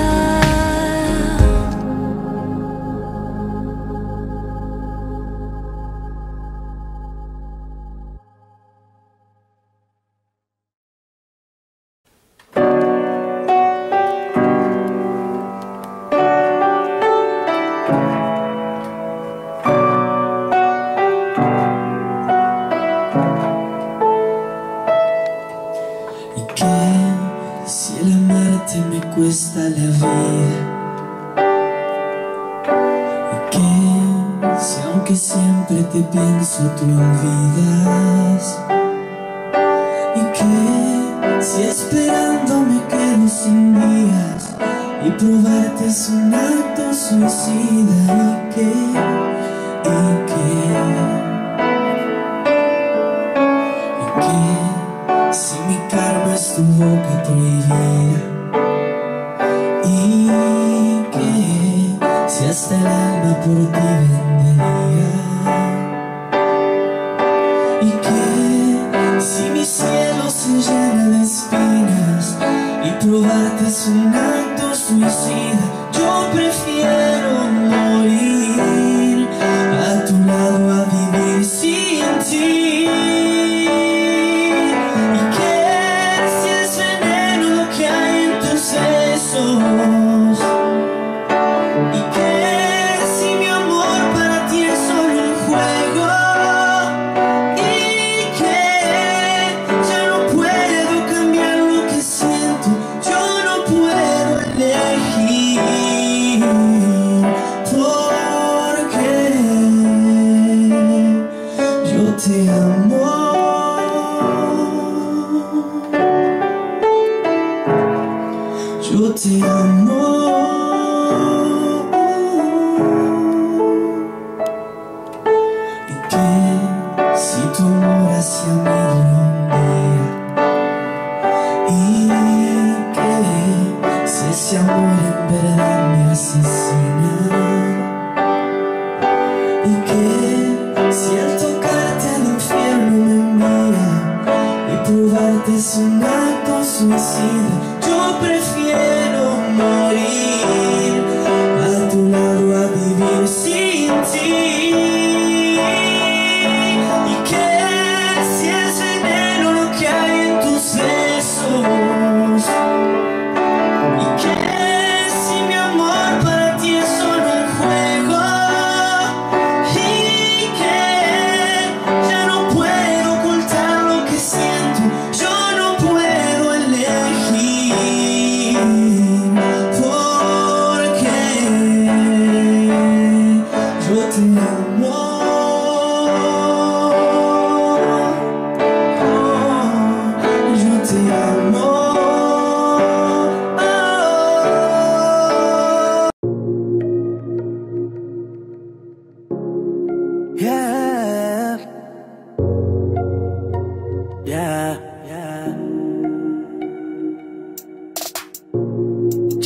Cuesta la vida, y que si aunque siempre te pienso te olvidas, y que si esperando me quedo sin días y probarte es un acto suicida, y que, y que, y que si mi karma es tu boca prohibida, y que si hasta el alma por ti vendería, y que si mi cielo se llena de espinas y probarte es un acto suicida, yo prefiero morir a tu lado a vivir sin ti. Y que si es veneno lo que hay en tus besos, y que si mi amor para ti es solo un juego, y que ya no puedo cambiar lo que siento, yo no puedo elegir, porque yo te amo. Yo te amo. Y que si tu amor hacia mí dura un día, y que si ese amor en verdad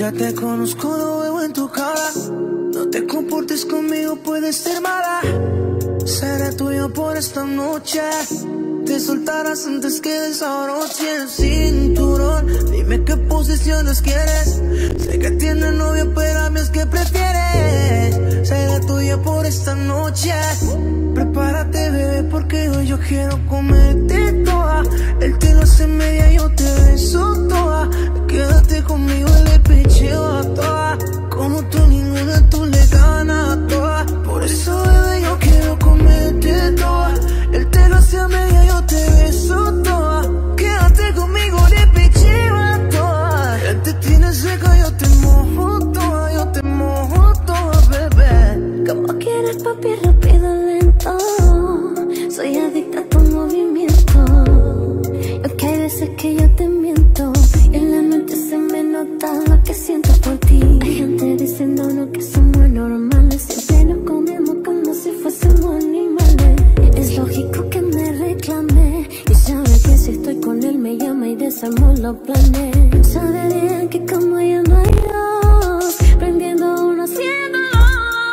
ya te conozco, lo veo en tu cara. No te comportes conmigo, puedes ser mala. Seré tuyo por esta noche. Te soltarás antes que desabroche el cinturón. Dime qué posiciones quieres. Sé que tienes novio, pero a mí es que prefieres. Seré tuyo por esta noche. Prepárate, bebé, porque hoy yo quiero comerte toda. Él te lo hace media, yo te beso toda. Quédate conmigo, le pecheo a toda. Como tú ninguna, tú le ganas a toda. Por eso, bebé, yo quiero comerte toda. Él te lo hace a media, yo te beso toda. Quédate conmigo, le pecheo a toda. Él te tiene seca, yo te mojo toda. Yo te mojo toda, bebé. Como quieres, papi, rápido, lento. Soy adicta a tu movimiento. Lo que hay veces que yo te miento. Y en la noche se me nota lo que siento por ti. Hay gente diciéndonos que somos normales. Siempre nos comemos como si fuésemos animales. Es lógico que me reclame. Y sabe que si estoy con él me llama y desarmo los planes. Sabe bien que como yo no hay dos. Prendiendo uno, haciéndolo.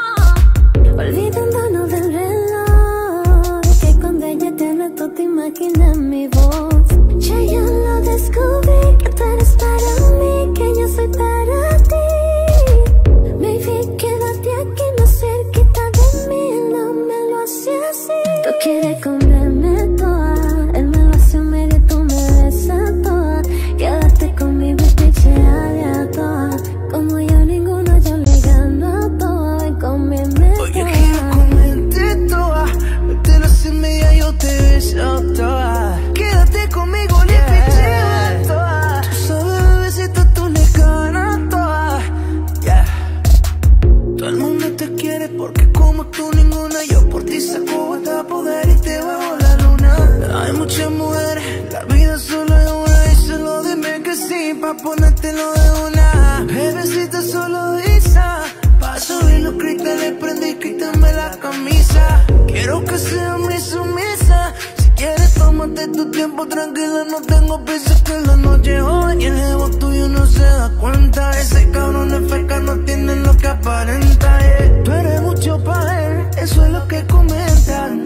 Olvidándonos del reloj. Que cuando ella te habla tú te imaginas mi voz. Ya yo lo descubrí, que tú eres para mí, que yo soy para ti. Baby, quédate aquí, no cerquita de mí, no me lo haces así. Tú quieres comerme toda, él me lo hace medio, tú me besas toda. Quédate conmigo y picheale a toda. Como yo ninguno, yo le gano a toda. Ven, cómeme toda. Hoy yo quiero comerte toda. Te lo hace media, yo te beso toda. Quédate conmigo, le pecheo a toda. Tú sabes, bebecito, tú le ganas a toda. Yeah. Todo el mundo te quiere porque como tú ninguna. Yo por ti saco hasta poder y te bajo la luna. Hay muchas mujeres, la vida solo es una. Y solo dime que sí, pa' ponértelo de una. Bebecita, solo avisa. Pa' subir los cristales, prende y quítame la camisa. Quiero que seas mi sumisa. Si quieres, tómate tu tiempo, tranquila, no tengo prisa. Que la noche joven y el jevo tuyo no se da cuenta. Ese cabrón es feca, no tiene lo que aparenta. Yeah. Tú eres mucho pa' él, eso es lo que comentan.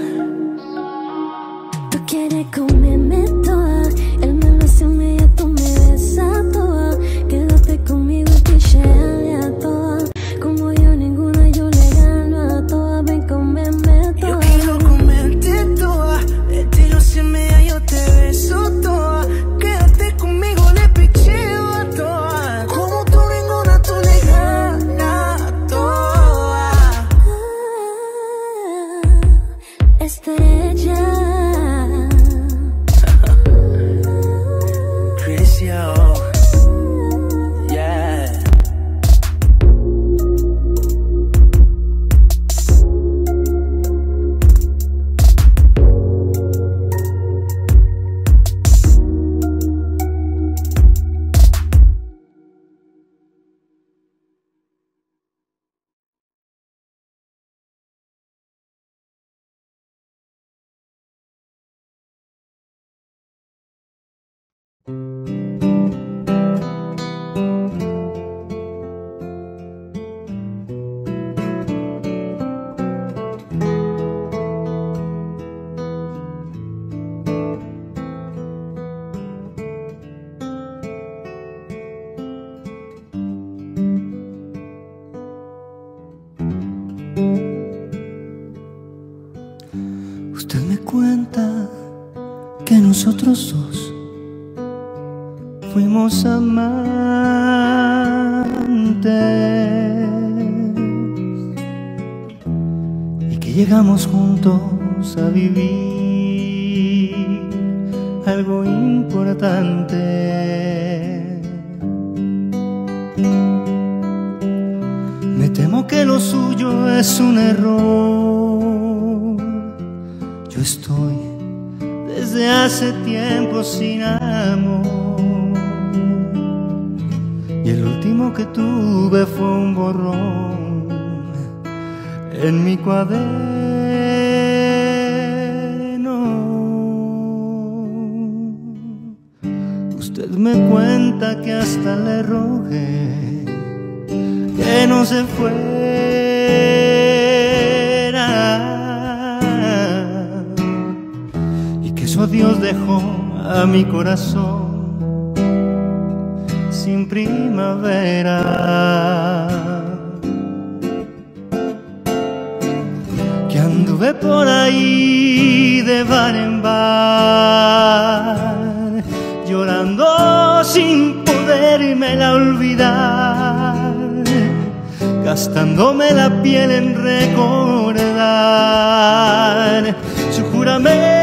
Tú quieres comerme toda, él me lo hace medio, tú me besas toda. Quédate conmigo y picheale a toda. Como yo ninguna, yo le gano a toda. Ven, cómeme toda. Yo quiero comerte toda. El tiro se me da, yo te beso toda. Quédate conmigo, le picheo a toda. Como tú ninguna, tú le ganas a toda. Estrella. Cristian, yeah. Usted me cuenta que nosotros dos fuimos amantes y que llegamos juntos a vivir algo importante. Me temo que lo suyo es un error. Yo estoy desde hace tiempo sin amor y el último que tuve fue un borrón en mi cuaderno. Usted me cuenta que hasta le rogué no se fuera y que su adiós dejó a mi corazón sin primavera. Que anduve por ahí de bar en bar, llorando sin podérmela olvidar, gastándome la piel en recordar su juramento.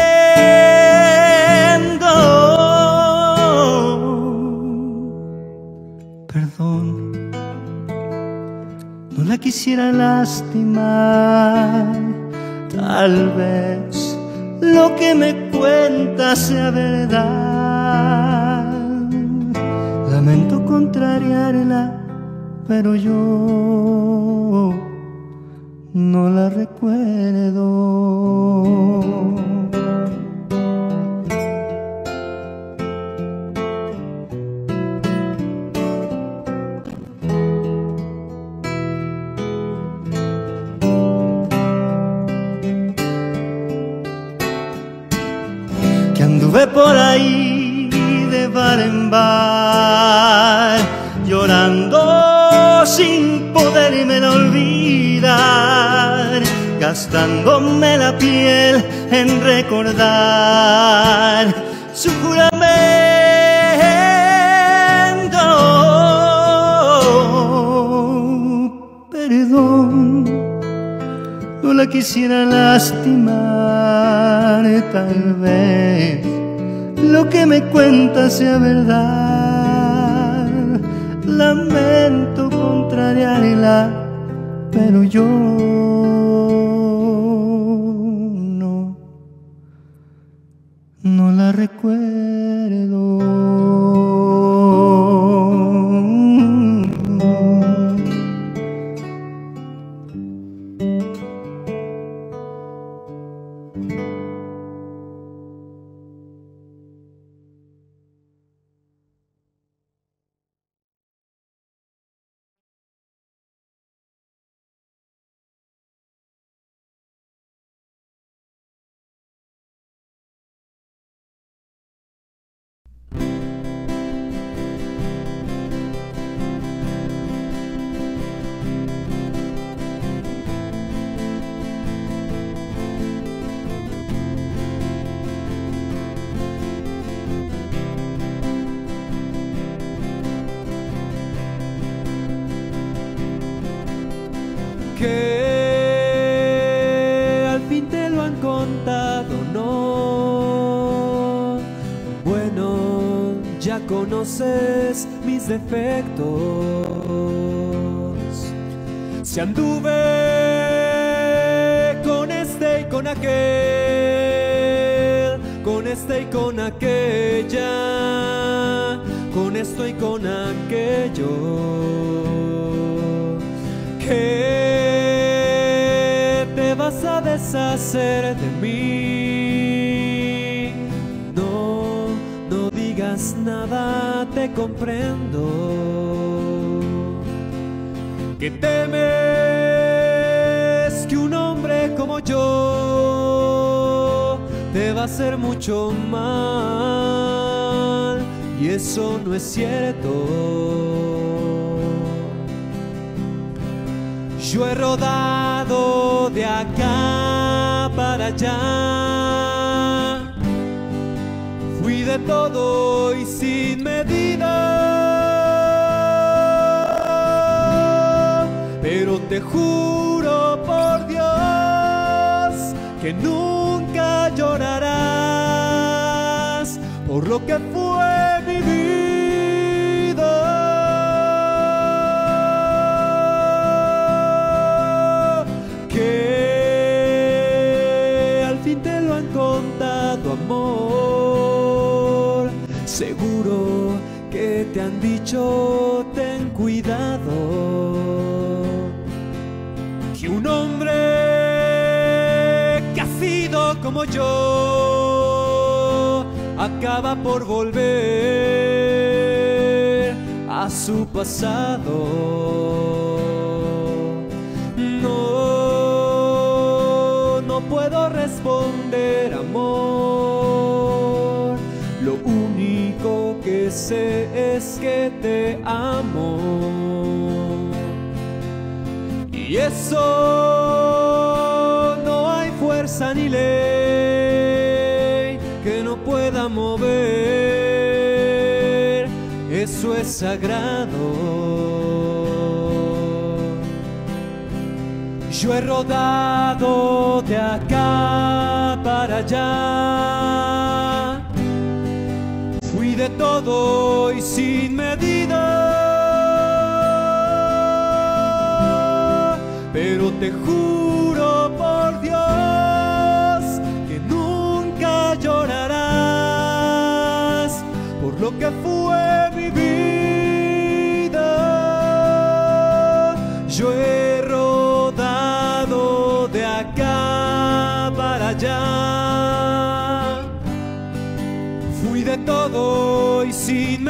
Perdón, no la quisiera lastimar, tal vez lo que me cuenta sea verdad. Lamento contrariarla, pero yo no la recuerdo. Que anduve por ahí de bar en bar, llorando sin podérmela olvidar, gastándome la piel en recordar su juramento. Perdón, no la quisiera lastimar, tal vez lo que me cuenta sea verdad. Lamento contrariarla, pero yo no, no la recuerdo. Que al fin te lo han contado, no. Bueno, ya conoces mis defectos. Si anduve con este y con aquel, con este y con aquella, con esto y con aquello, que te vas a deshacer de mí. No, no digas nada, te comprendo. Que temes que un hombre como yo te va a hacer mucho mal, y eso no es cierto. Yo he rodado de acá para allá, fui de todo y sin medida, pero te juro por Dios que nunca llorarás por lo que fue mi vida. Amor, seguro que te han dicho ten cuidado, que un hombre que ha sido como yo acaba por volver a su pasado. sé es que te amo. Y eso no hay fuerza ni ley que no pueda mover. Eso es sagrado. Yo he rodado de acá para allá. Fui de todo y sin medida. Pero te juro por Dios que nunca llorarás por lo que fue mi vida. Yo he rodado de acá para allá. Fui de todo y sin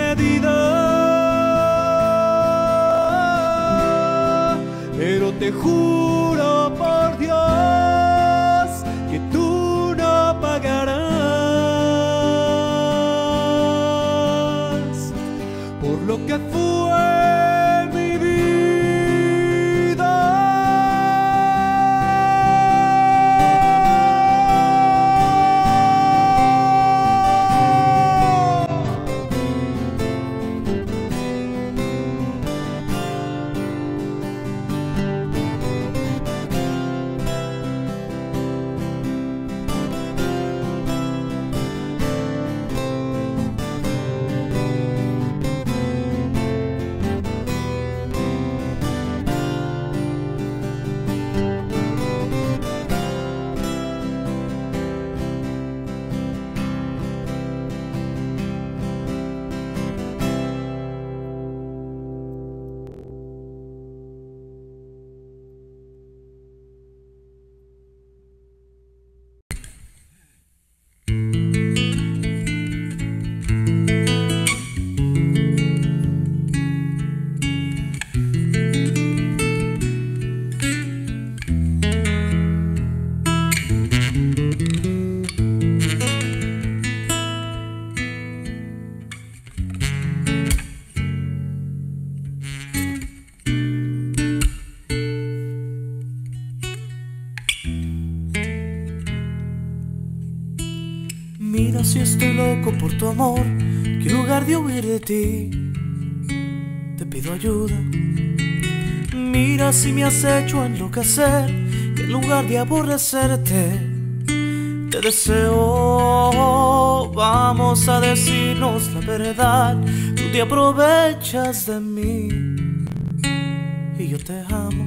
medida. Pero te juro por Dios que tú no pagarás por lo que fue mi vida. Mira si estoy loco por tu amor, que en lugar de huir de ti, te pido ayuda. Mira si me has hecho enloquecer, que en lugar de aborrecerte, te deseo. Vamos a decirnos la verdad, tú te aprovechas de mí y yo te amo.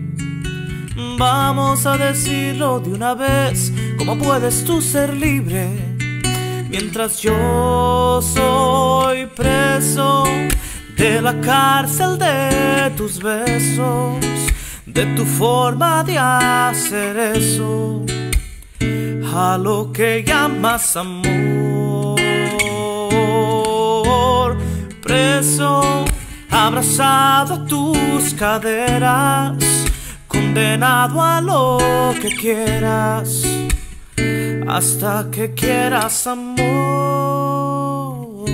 Vamos a decirlo de una vez, ¿cómo puedes tú ser libre mientras yo soy preso de la cárcel de tus besos, de tu forma de hacer eso, a lo que llamas amor? Preso, abrazado a tus caderas, condenado a lo que quieras, hasta que quieras amor.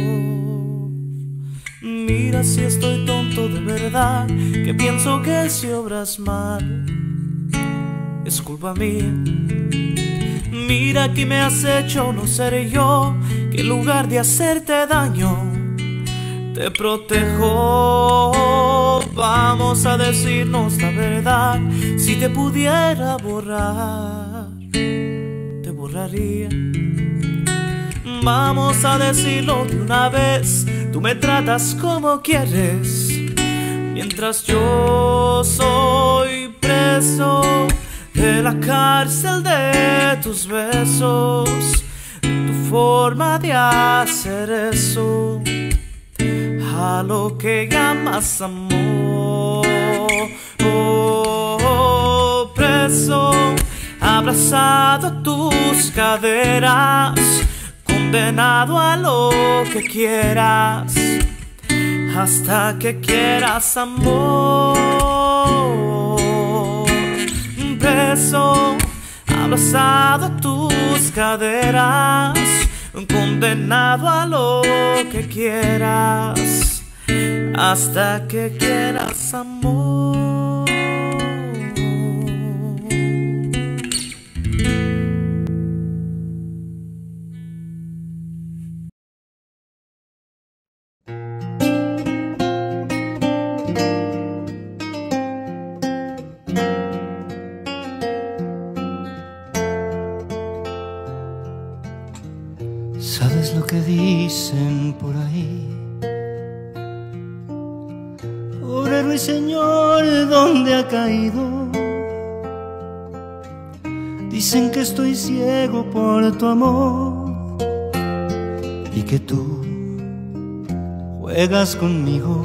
Mira si estoy tonto de verdad, que pienso que si obras mal es culpa mía. Mira que me has hecho no ser yo, que en lugar de hacerte daño te protejo. Vamos a decirnos la verdad, si te pudiera borrar, te borraría. Vamos a decirlo de una vez, tú me tratas como quieres, mientras yo soy preso de la cárcel de tus besos, tu forma de hacer eso, a lo que llamas amor. Oh, preso, abrazado a tus caderas, condenado a lo que quieras, hasta que quieras amor. Preso, abrazado a tus caderas, condenado a lo que quieras, hasta que quieras amor. ¿Sabes lo que dicen por ahí? Obrero y Señor, ¿dónde ha caído? Dicen que estoy ciego por tu amor y que tú juegas conmigo.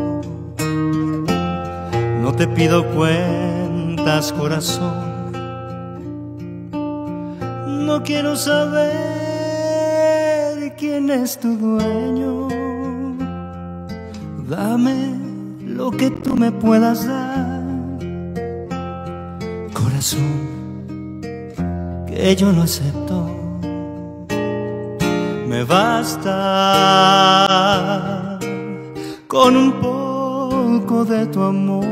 No te pido cuentas, corazón. No quiero saber quién es tu dueño. Dame lo que tú me puedas dar, corazón, que yo lo acepto. Me basta con un poco de tu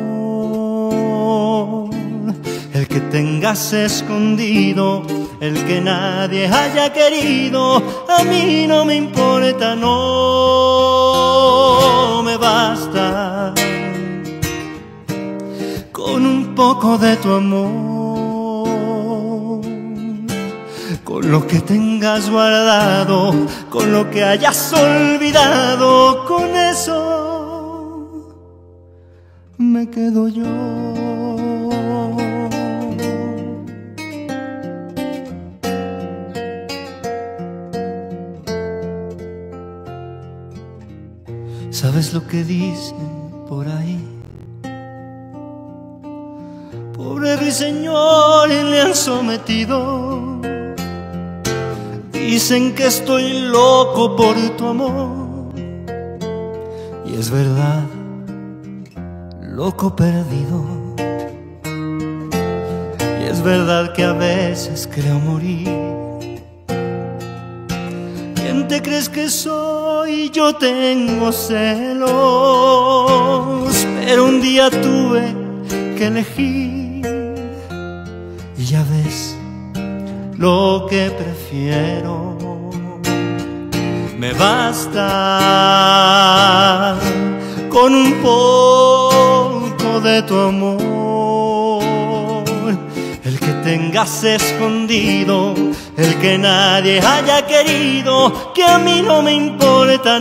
amor, el que tengas escondido, el que nadie haya querido. A mí no me importa, no me basta con un poco de tu amor, con lo que tengas guardado, con lo que hayas olvidado, con eso me quedo yo. ¿Sabes lo que dicen por ahí? Pobre ruiseñor, le han sometido. Dicen que estoy loco por tu amor. Y es verdad, loco perdido. Y es verdad que a veces creo morir. ¿Quién te crees que soy? Yo tengo celos, pero un día tuve que elegir. Y ya ves lo que prefiero. Me basta con un poco de tu amor, el que tengas escondido, el que nadie haya querido, que a mí no me importa,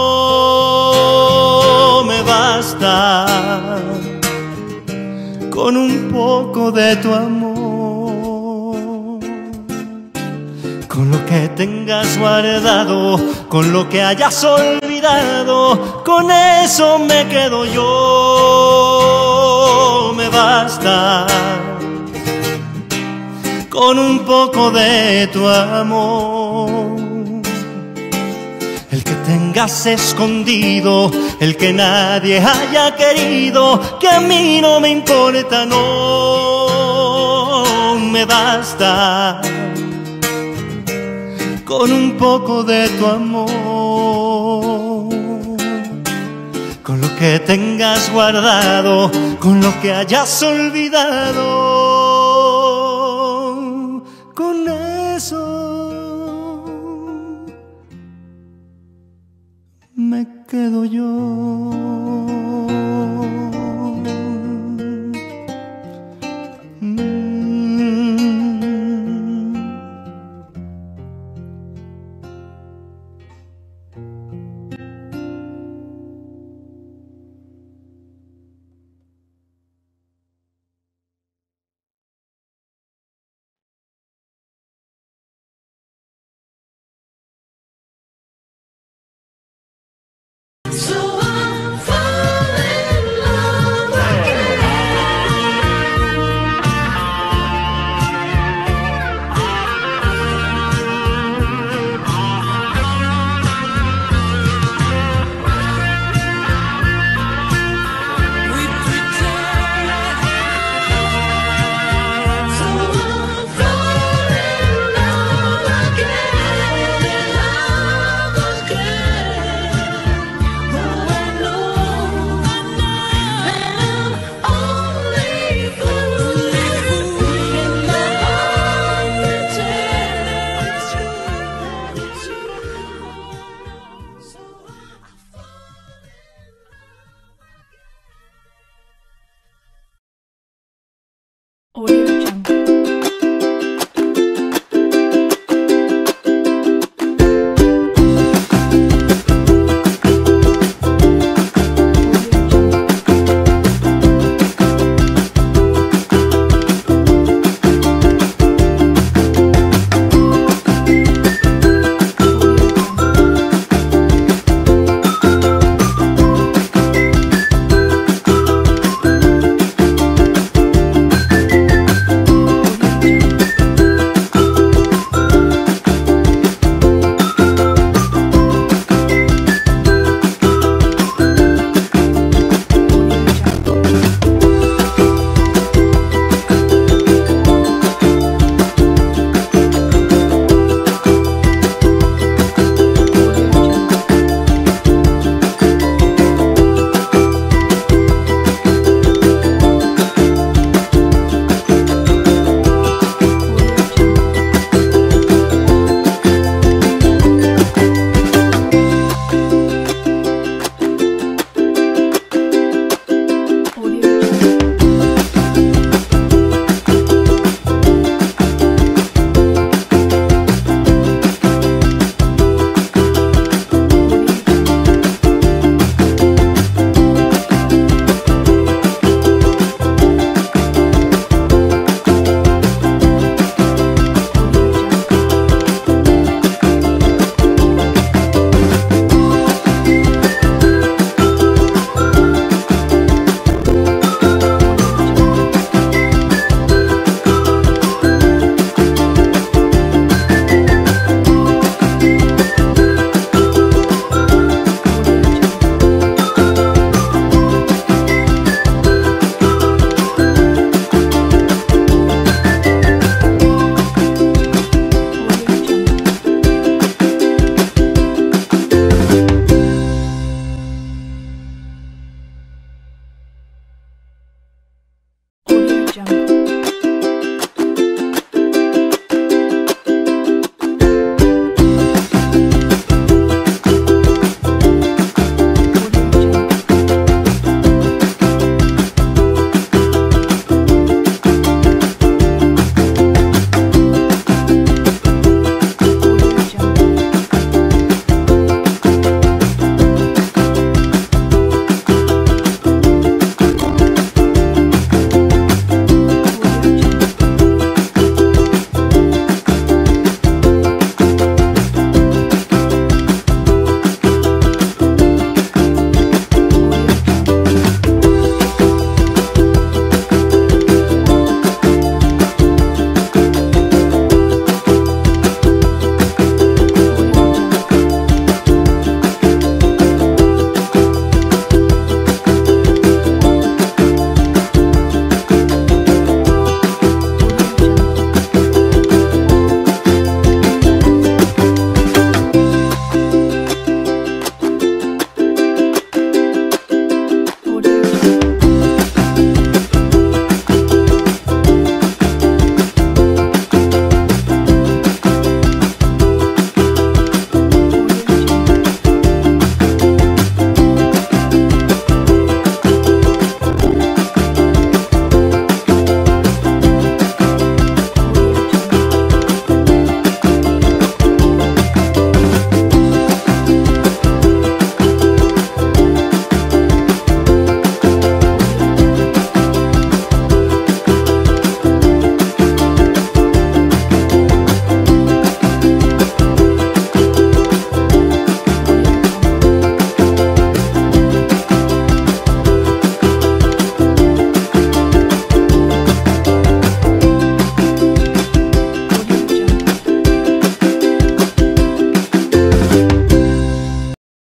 no me basta con un poco de tu amor, con lo que tengas guardado, con lo que hayas olvidado, con eso me quedo yo. Me basta con un poco de tu amor, el que tengas escondido, el que nadie haya querido, que a mí no me importa, no me basta con un poco de tu amor, con lo que tengas guardado, con lo que hayas olvidado, con eso me quedo yo.